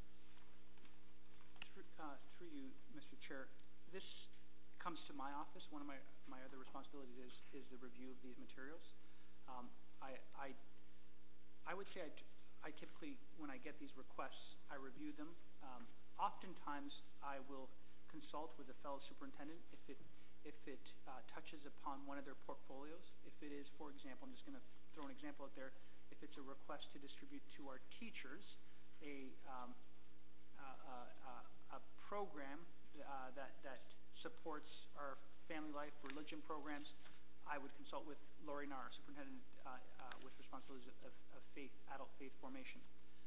Through you, Mr. Chair, this comes to my office. One of my other responsibilities is the review of these materials. I would say I typically, when I get these requests, I review them. Oftentimes, I will consult with a fellow superintendent if it touches upon one of their portfolios. If it is, for example, I'm just going to throw an example out there. If it's a request to distribute to our teachers a program that supports our family life, religion programs, I would consult with Lori Narr, superintendent with responsibilities of faith, adult faith formation,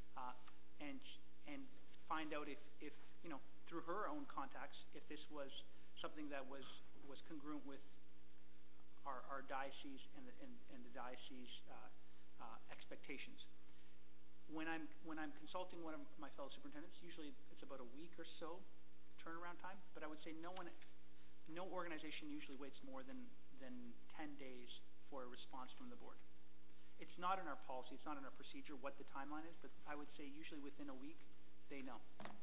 and find out if through her own contacts, if this was something that was congruent with our diocese and the diocese expectations. When I'm consulting one of my fellow superintendents, usually it's about a week or so turnaround time. But I would say no organization usually waits more than 10 days for a response from the board. It's not in our policy, it's not in our procedure what the timeline is, but I would say usually within a week they know.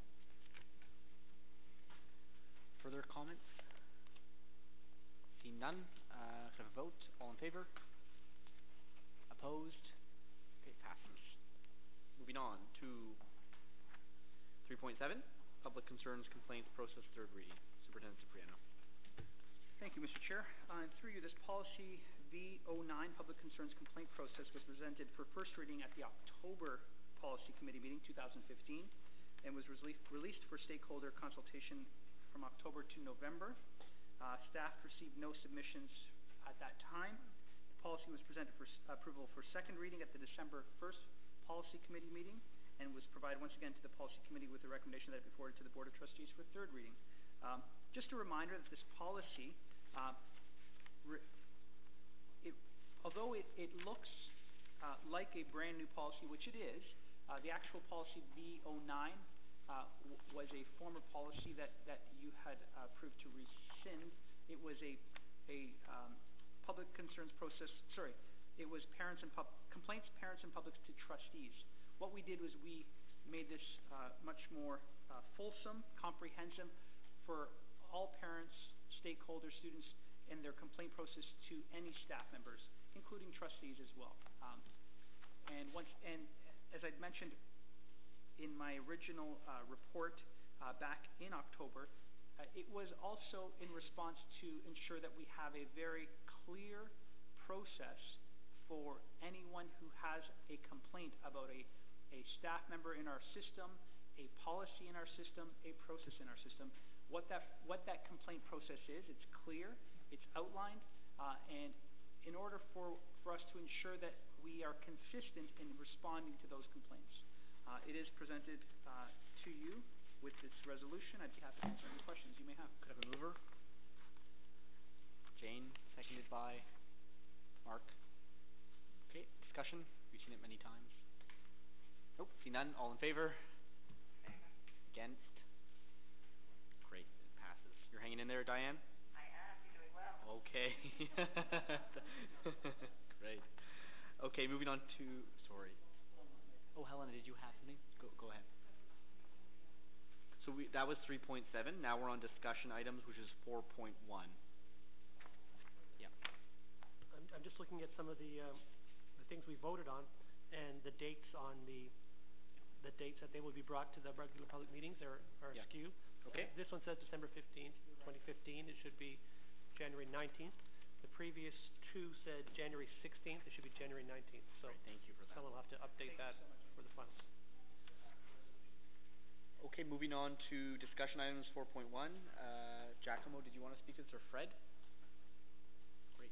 Further comments? Seeing none, have a vote. All in favor? Opposed? Okay, passes. Moving on to 3.7, Public Concerns Complaints Process, third reading. Superintendent Cipriano. Thank you, Mr. Chair. Through you, this policy V09, Public Concerns Complaint Process, was presented for first reading at the October Policy Committee meeting 2015 and was released for stakeholder consultation from October to November. Staff received no submissions at that time. The policy was presented for approval for second reading at the December 1st Policy Committee meeting and was provided once again to the Policy Committee with a recommendation that it be forwarded to the Board of Trustees for third reading. Just a reminder that this policy, although it looks like a brand new policy, which it is, the actual policy V09 was a former policy that you had approved to rescind. It was a public concerns process. Sorry, it was complaints, parents, and public to trustees. What we did was we made this much more fulsome, comprehensive for all parents, stakeholders, students, and their complaint process to any staff members, including trustees as well. And as I'd mentioned in my original report back in October, it was also in response to ensure that we have a very clear process for anyone who has a complaint about a staff member in our system, a policy in our system, a process in our system. What that complaint process is, it's clear, it's outlined, and in order for us to ensure that we are consistent in responding to those complaints, it is presented to you with this resolution. I'd be happy to answer any questions you may have. Could I have a mover? Jane, seconded by Mark. Okay, discussion. We've seen it many times. Nope, see none. All in favor? Against? Great, it passes. You're hanging in there, Diane? I am. You're doing well. Okay. Great. Okay, moving on to, sorry. Oh, Helena, did you have something? Go ahead. So that was 3.7. Now we're on discussion items, which is 4.1. Yeah. I'm just looking at some of the things we voted on and the dates on the dates that they will be brought to the regular public meetings are askew. Okay. This one says December 15th, 2015. It should be January 19th. The previous 2 said January 16th. It should be January 19th. So Great, thank you for that. someone will have to update that for the finals. Okay, moving on to discussion items 4.1. Giacomo, did you want to speak to this, or Fred? Great.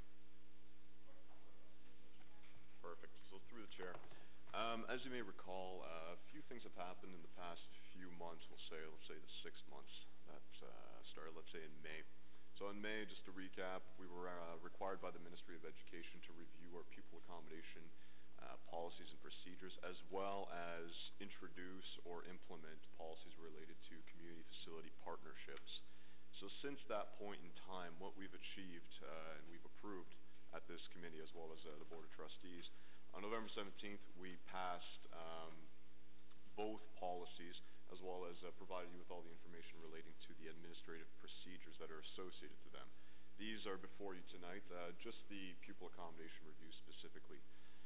Perfect. So through the chair. As you may recall, a few things have happened in the past few months. Let's say the 6 months that started, let's say, in May. So in May, just to recap, we were required by the Ministry of Education to review our pupil accommodation policies and procedures, as well as introduce or implement policies related to community facility partnerships. So since that point in time, what we've achieved and we've approved at this committee, as well as the Board of Trustees, on November 17th, we passed both policies, as well as provided you with all the information relating to the administrative procedures that are associated to them. These are before you tonight, just the pupil accommodation review specifically.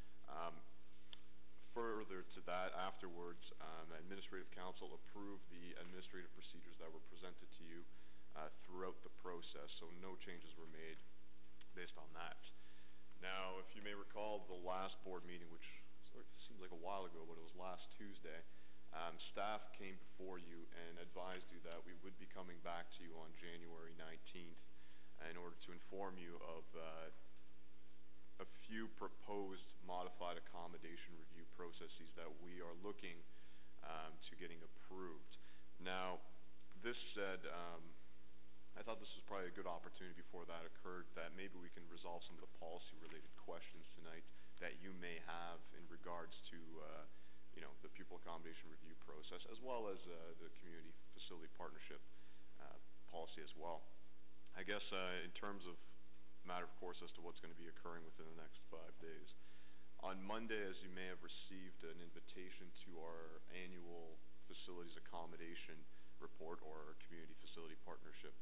Further to that, afterwards, Administrative Council approved the administrative procedures that were presented to you throughout the process, so no changes were made based on that. Now, if you may recall, the last board meeting, which seems like a while ago, but it was last Tuesday, staff came before you and advised you that we would be coming back to you on January 19th in order to inform you of a few proposed modified accommodation review processes that we are looking to getting approved. Now, this said, I thought this was probably a good opportunity before that occurred, that maybe we can resolve some of the policy-related questions tonight that you may have in regards to, the pupil accommodation review process, as well as the community facility partnership policy as well. I guess in terms of matter of course as to what's going to be occurring within the next 5 days. On Monday, as you may have received an invitation to our annual facilities accommodation report, or community facility partnership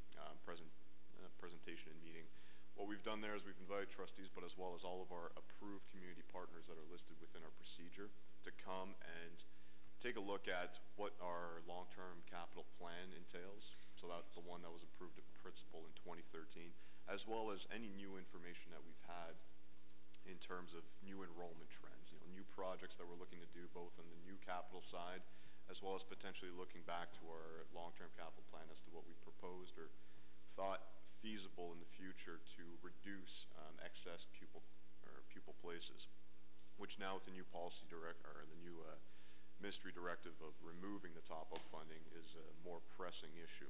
presentation and meeting. What we've done there is we've invited trustees, but as well as all of our approved community partners that are listed within our procedure, to come and take a look at what our long-term capital plan entails. So that's the one that was approved in principle in 2013, as well as any new information that we've had in terms of new enrollment trends, new projects that we're looking to do both on the new capital side, as well as potentially looking back to our long-term capital plan as to what we proposed or thought feasible in the future to reduce excess pupil places, which now with the new policy the new ministry directive of removing the top-up funding is a more pressing issue.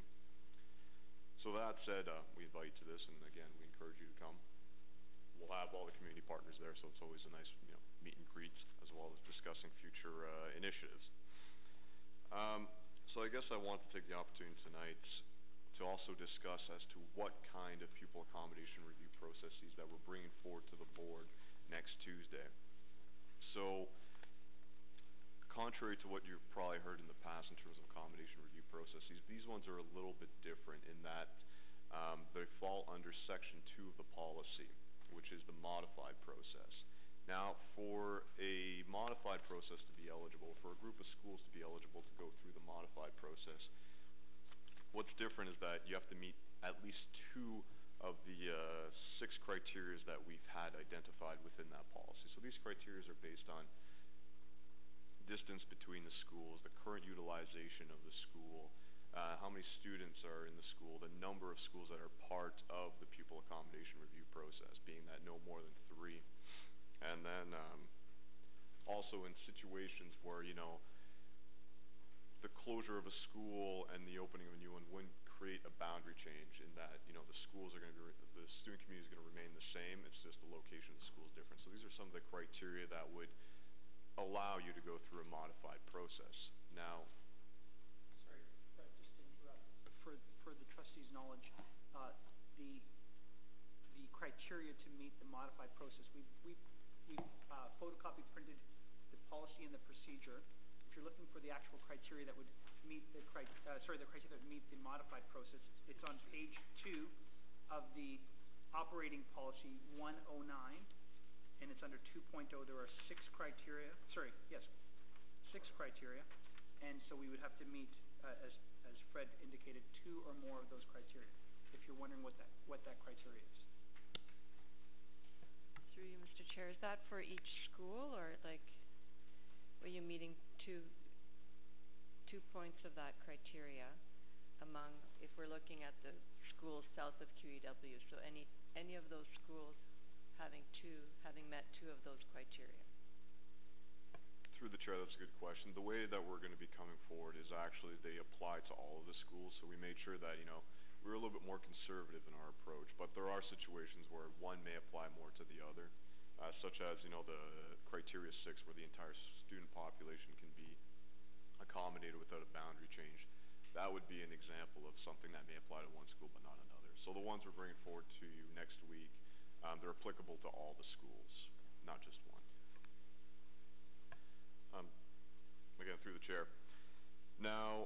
So that said, we invite you to this, and again, we encourage you to come. We'll have all the community partners there, so it's always a nice meet and greet, as well as discussing future initiatives. So I guess I want to take the opportunity tonight to also discuss as to what kind of pupil accommodation review processes that we're bringing forward to the board next Tuesday. So, contrary to what you've probably heard in the past in terms of accommodation review processes, these ones are a little bit different in that they fall under Section 2 of the policy, which is the modified process. Now, for a modified process to be eligible, for a group of schools to be eligible to go through the modified process, what's different is that you have to meet at least 2 of the 6 criteria that we've had identified within that policy. So these criteria are based on distance between the schools, the current utilization of the school, how many students are in the school, the number of schools that are part of the pupil accommodation review process, being that no more than 3. And then also in situations where, the closure of a school and the opening of a new one wouldn't create a boundary change in that, the schools are going to be, the student community is going to remain the same, it's just the location of the school is different. So these are some of the criteria that would allow you to go through a modified process. Now, sorry, Fred, just to interrupt. For the trustees' knowledge, the criteria to meet the modified process, we've photocopied, printed the policy and the procedure. If you're looking for the actual criteria that would meet the criteria that would meet the modified process, it's on page 2 of the operating policy 109, and it's under 2.0. There are 6 criteria. 6 criteria, and so we would have to meet, as Fred indicated, 2 or more of those criteria. If you're wondering what that criteria is. is that for each school, or like, were you meeting two points of that criteria among, if we're looking at the schools south of QEW, so any of those schools having met two of those criteria? Through the chair, that's a good question. The way that we're going to be coming forward is actually they apply to all of the schools, so we made sure that, we were a little bit more conservative in our approach, but there are situations where one may apply more to the other, such as, the criteria 6 where the entire student population can be accommodated without a boundary change. That would be an example of something that may apply to one school but not another. So the ones we're bringing forward to you next week, they're applicable to all the schools, not just one. Again, through the chair. Now,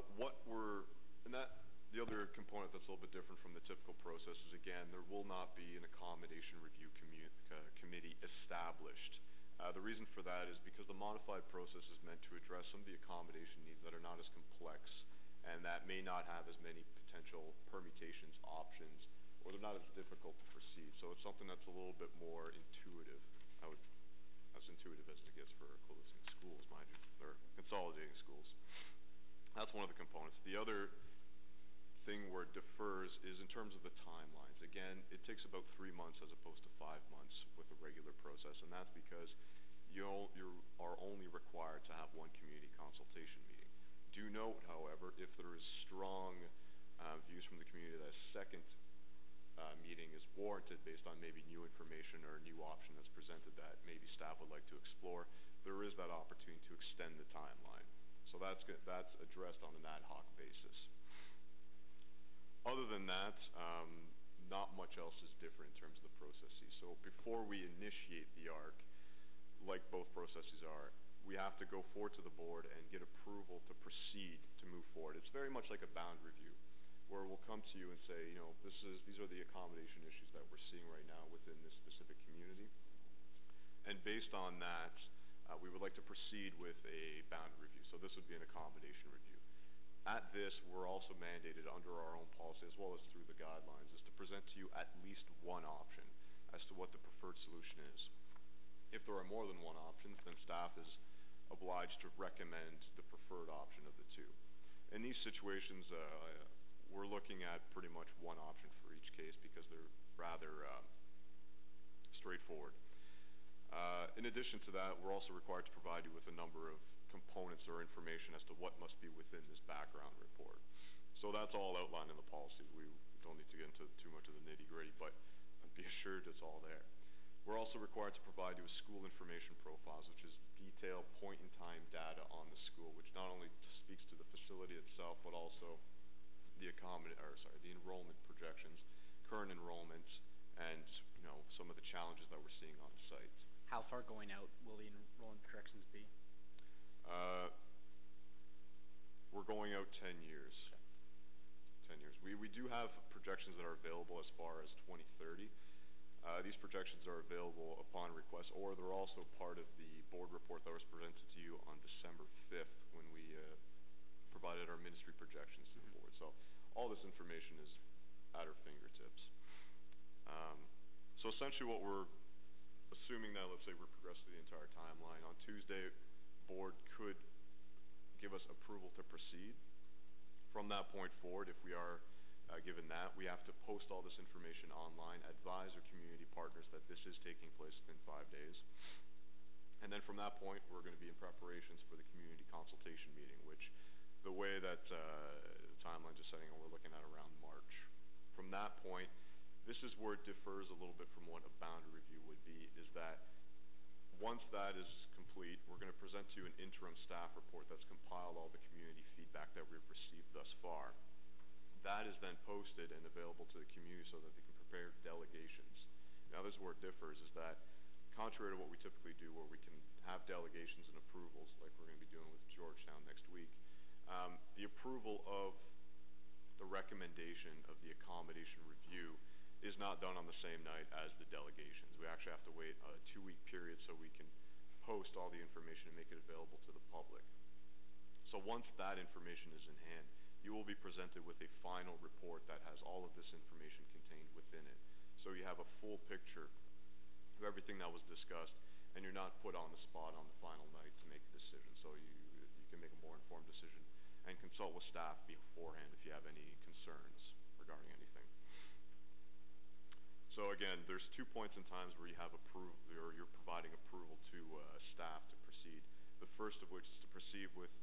the other component that's a little bit different from the typical process is, again, there will not be an accommodation review committee established. The reason for that is because the modified process is meant to address some of the accommodation needs that are not as complex and that may not have as many potential permutations, options, or they're not as difficult to proceed. So it's something that's a little bit more intuitive. As intuitive as it gets for closing schools, mind you, or consolidating schools. That's one of the components. The other thing where it differs is in terms of the timelines. Again, it takes about 3 months as opposed to 5 months with a regular process, and that's because you are only required to have one community consultation meeting. Do note, however, if there is strong views from the community that a second meeting is warranted based on maybe new information or a new option that's presented that maybe staff would like to explore, there is that opportunity to extend the timeline. So that's addressed on an ad hoc basis. Other than that, not much else is different in terms of the processes. So before we initiate the ARC, like both processes are, we have to go forward to the board and get approval to proceed to move forward. It's very much like a bound review, where we'll come to you and say, these are the accommodation issues that we're seeing right now within this specific community. And based on that, we would like to proceed with a boundary review. So this would be an accommodation review. At this, we're also mandated under our own policy, as well as through the guidelines, is to present to you at least one option as to what the preferred solution is. If there are more than one option, then staff is obliged to recommend the preferred option of the two. In these situations, we're looking at pretty much one option for each case because they're rather straightforward. In addition to that, we're also required to provide you with a number of components or information as to what must be within this background report. So that's all outlined in the policies. We don't need to get into too much of the nitty-gritty, but be assured it's all there. We're also required to provide you with school information profiles, which is detailed point-in-time data on the school, which not only speaks to the facility itself, but also the enrollment projections, current enrollment, and some of the challenges that we're seeing on site. How far going out will the enrollment projections be? We're going out 10 years. Okay. 10 years. We do have projections that are available as far as 2030. These projections are available upon request, or they're also part of the board report that was presented to you on December 5th when we provided our ministry projections to the board. So all this information is at our fingertips. So essentially what we're assuming that, let's say we're progressing the entire timeline, on Tuesday, board could give us approval to proceed. From that point forward, if we are given that, we have to post all this information online, advise our community partners that this is taking place within 5 days. And then from that point, we're going to be in preparations for the community consultation meeting, which the way that the timelines are setting, we're looking at around March. From that point, this is where it differs a little bit from what a boundary review would be, is that once that is complete, we're going to present to you an interim staff report that's compiled all the community feedback that we've received thus far. That is then posted and available to the community so that they can prepare delegations. Now this is where it differs, is that contrary to what we typically do, where we can have delegations and approvals, like we're going to be doing with Georgetown next week, the approval of the recommendation of the accommodation review is not done on the same night as the delegations. We actually have to wait a 2-week period so we can post all the information and make it available to the public. So once that information is in hand, you will be presented with a final report that has all of this information contained within it. So you have a full picture everything that was discussed, and you're not put on the spot on the final night to make a decision. So you can make a more informed decision and consult with staff beforehand if you have any concerns regarding anything. So again, there's 2 points in times where you have or you're providing approval to staff to proceed. The first of which is to proceed with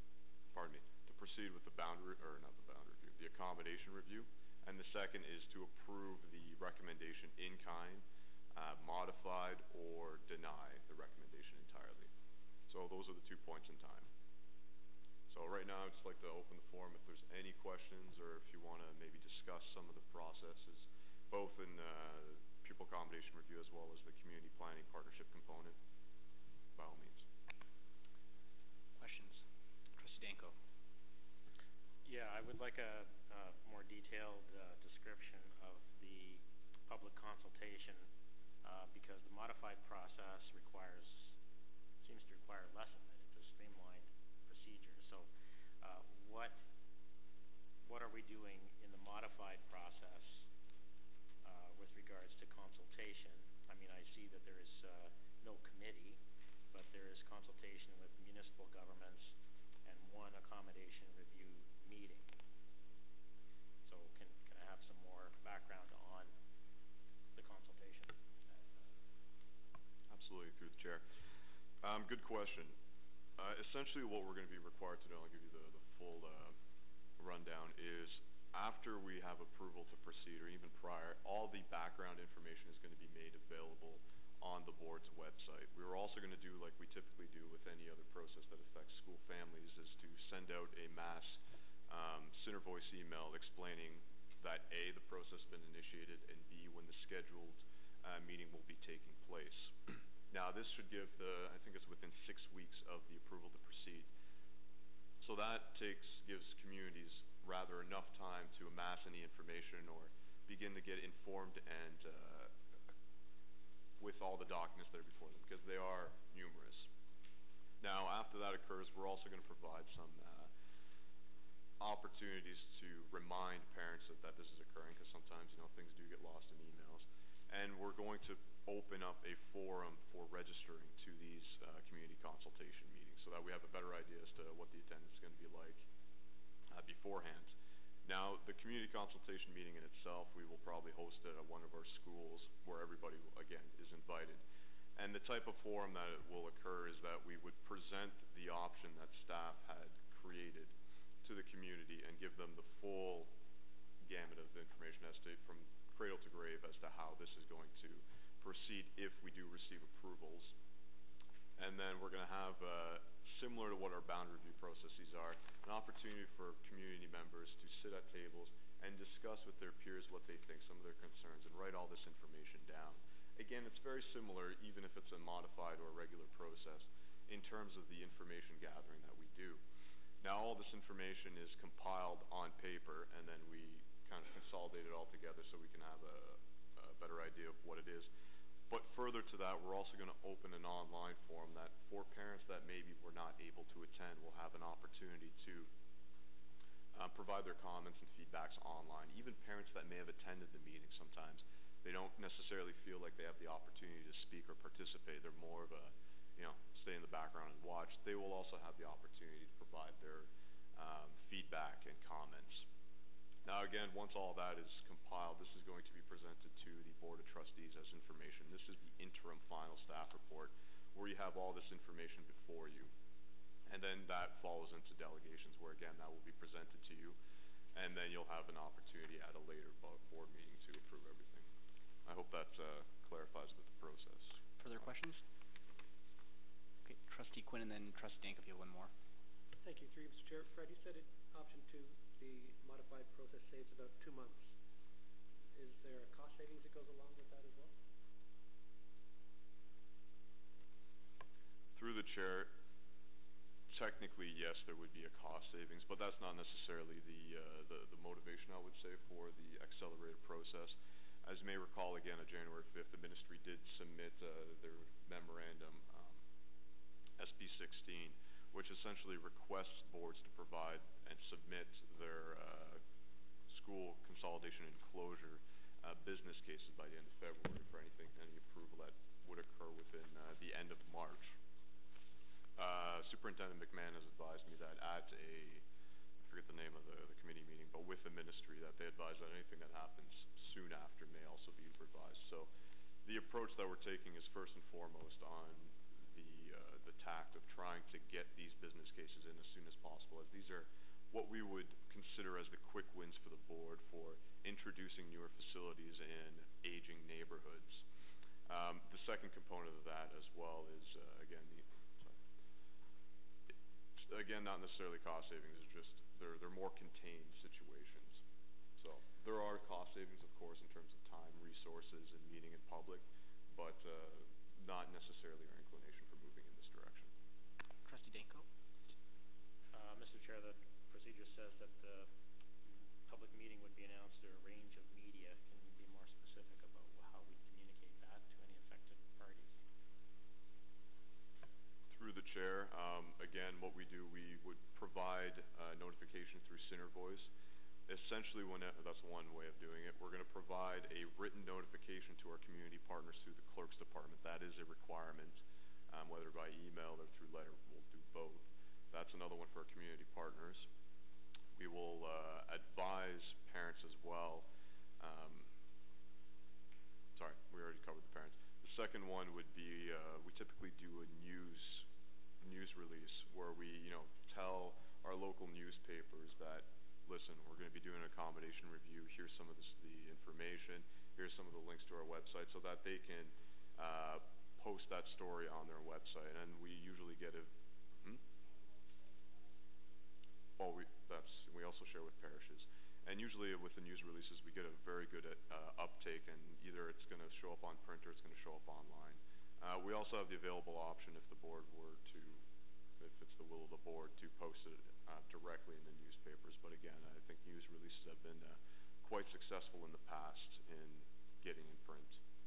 the boundary, or not the boundary review, the accommodation review, and the second is to approve the recommendation in kind, modified, or deny the recommendation entirely. So those are the 2 points in time. So right now, I'd just like to open the forum if there's any questions, or if you want to maybe discuss some of the processes, both in pupil accommodation review as well as the community planning partnership component, by all means. Questions? Trustee Danko. Yeah, I would like a more detailed description of the public consultation because the modified process seems to require less of it. It's a streamlined procedure. So what are we doing in the modified process with regards to consultation? I mean, I see that there is no committee, but there is consultation with municipal governments and one accommodation review meeting. So can I have some more background on the consultation? Absolutely, through the chair. Good question. Essentially what we're going to be required to do, I'll give you the full rundown, is after we have approval to proceed, or even prior, all the background information is going to be made available on the board's website. We were also going to do, like we typically do with any other process that affects school families, is to send out a mass center voice email explaining that A, the process has been initiated, and B, when the scheduled meeting will be taking place. Now this should give I think it's within 6 weeks of the approval to proceed. So that gives communities rather enough time to amass any information or begin to get informed and with all the documents that are before them, because they are numerous. Now, after that occurs, we're also going to provide some opportunities to remind parents that this is occurring, because sometimes, things do get lost in emails. And we're going to open up a forum for registering to these community consultation meetings so that we have a better idea as to what the attendance is going to be like beforehand. Now, the community consultation meeting in itself, we will probably host it at one of our schools where everybody, again, is invited. And the type of forum that it will occur is that we would present the option that staff had created to the community and give them the full gamut of information as to, from cradle to grave, as to how this is going to proceed if we do receive approvals. And then we're going to have, similar to what our boundary review processes are, an opportunity for community members to sit at tables and discuss with their peers what they think, some of their concerns, and write all this information down. Again, it's very similar, even if it's a modified or regular process, in terms of the information gathering that we do. Now, all this information is compiled on paper, and then we kind of consolidate it all together so we can have a better idea of what it is. But further to that, we're also going to open an online forum that for parents that maybe were not able to attend will have an opportunity to provide their comments and feedbacks online. Even parents that may have attended the meeting, sometimes they don't necessarily feel like they have the opportunity to speak or participate. They're more of a, stay in the background and watch. They will also have the opportunity to provide their feedback and comments. Now again, once all that is compiled, this is going to be presented to the Board of Trustees as information. This is the interim final staff report where you have all this information before you. And then that follows into delegations where again that will be presented to you, and then you'll have an opportunity at a later board meeting to approve everything. I hope that clarifies a bit the process. Further questions? Okay, Trustee Quinn and then Trustee Dank if you have one more. Thank you, through you, Mr. Chair. Fred, you said option 2, the modified process saves about 2 months. Is there a cost savings that goes along with that as well? Through the chair, technically yes, there would be a cost savings, but that's not necessarily the motivation, I would say, for the accelerated process. As you may recall, again, on January 5th, the ministry did submit their memorandum, SB 16, which essentially requests boards to provide and submit their school consolidation and closure business cases by the end of February for any approval that end of March. Superintendent McMahon has advised me that at I forget the name of the committee meeting, but with the ministry, that they advise that anything that happens soon after may also be revised. So the approach that we're taking is first and foremost on the tact of trying to get these business cases in as soon as possible, as these are what we would consider as the quick wins for the board for introducing newer facilities in aging neighborhoods. The second component of that as well is again, not necessarily cost savings, it's just they're more contained situations. So there are cost savings, of course, in terms of time, resources, and meeting in public, but not necessarily our inclination for moving in this direction. Trustee Danko? Mr. Chair, the procedure says that the public meeting would be announced through a range of media. Can you be more specific about how we communicate that to any affected parties? Through the chair, again, what we do, we would provide notification through Voice. Essentially, that's one way of doing it. We're going to provide a written notification to our community partners through the clerk's department. That is a requirement, whether by email or through letter. We'll do both. That's another one for our community partners. We will advise parents as well. Sorry, we already covered the parents. The second one would be we typically do a news release where we, tell our local newspapers that, listen, we're going to be doing an accommodation review. Here's some of the information. Here's some of the links to our website, so that they can post that story on their website. And we usually get a we also share with parishes. And usually with the news releases, we get a very good uptake, and either it's going to show up on print or it's going to show up online. We also have the available option, if the board were to, if it's the will of the board, to post it directly in the newspapers. But again, I think news releases have been quite successful in the past in getting in print.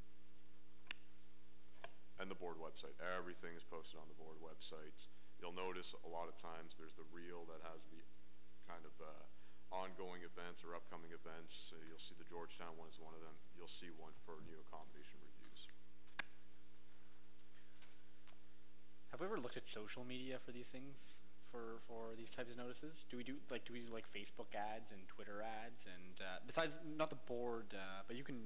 And the board website, everything is posted on the board website. You'll notice a lot of times there's the reel that has the kind of ongoing events or upcoming events. You'll see the Georgetown one is one of them. You'll see one for new accommodation reviews. Have we ever looked at social media for these things, for these types of notices? Do we do Facebook ads and Twitter ads, and besides, not the board, but you can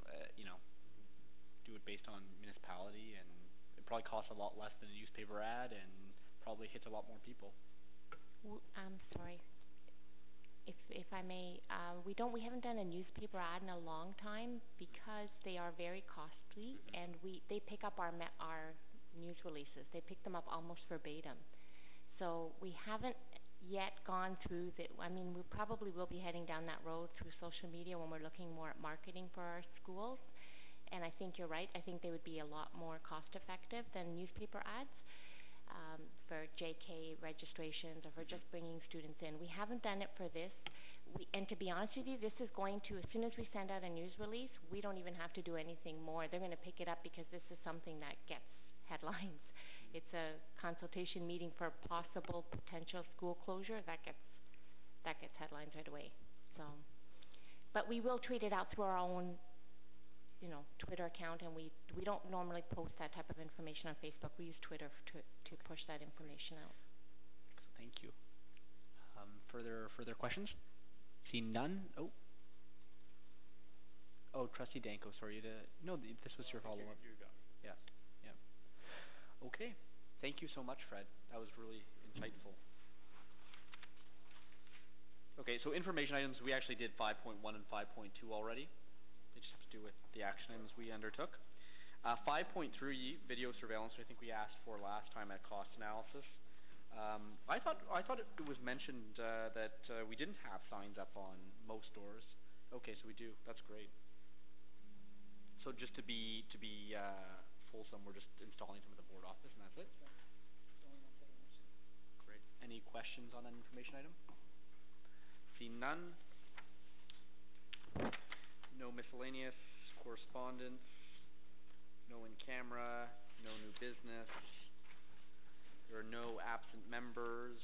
do it based on municipality, and it probably costs a lot less than a newspaper ad and probably hits a lot more people. I'm sorry. If I may, we haven't done a newspaper ad in a long time because they are very costly, and they pick up our news releases. They pick them up almost verbatim. So we haven't yet gone through we probably will be heading down that road through social media when we're looking more at marketing for our schools. And I think you're right. I think they would be a lot more cost effective than newspaper ads. For JK registrations or for just bringing students in. We haven't done it for this. And to be honest with you, this is going to, as soon as we send out a news release, we don't even have to do anything more. They're going to pick it up because this is something that gets headlines. It's a consultation meeting for potential school closure. That gets headlines right away. So, but we will tweet it out through our own Twitter account, and we don't normally post that type of information on Facebook. We use Twitter to push that information out. Thank you. Further questions? See none? Oh, Trustee Danko, sorry. This was your follow-up. You got it. Yeah. Okay. Thank you so much, Fred. That was really insightful. Okay, so information items, we actually did 5.1 and 5.2 already. They just have to do with the action items we undertook. 5.3, video surveillance, I think we asked for last time at cost analysis. I thought it was mentioned that we didn't have signs up on most doors. Okay, so we do. That's great. So just to be fulsome, we're just installing them at the board office, and that's it? That's right. It's the only ones that are missing. Great. Any questions on that information item? See none. No miscellaneous correspondence, no in camera, no new business. There are no absent members.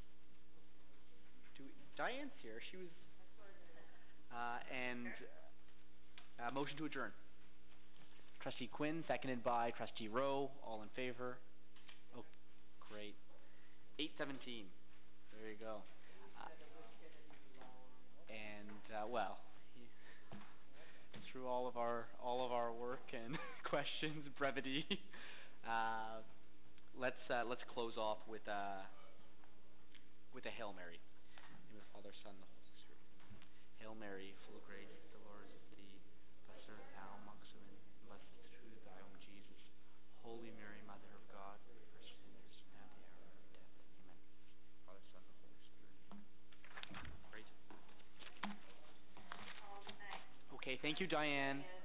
Diane's here. She was. And motion to adjourn. Trustee Quinn, seconded by Trustee Rowe. All in favor? Oh, great. 8:17. There you go. Well, through all of our work and questions, brevity, let's close off with a Hail Mary. In the name of the Father, Son, and the Holy Spirit. Hail Mary, full of grace, the Lord is with thee. Blessed art thou amongst women, and blessed is the fruit of thy womb, Jesus. Holy Mary, Mother of God, pray for us sinners, now and at the hour of our death. Amen. Father, Son, and the Holy Spirit. Great. Okay, thank you, Diane.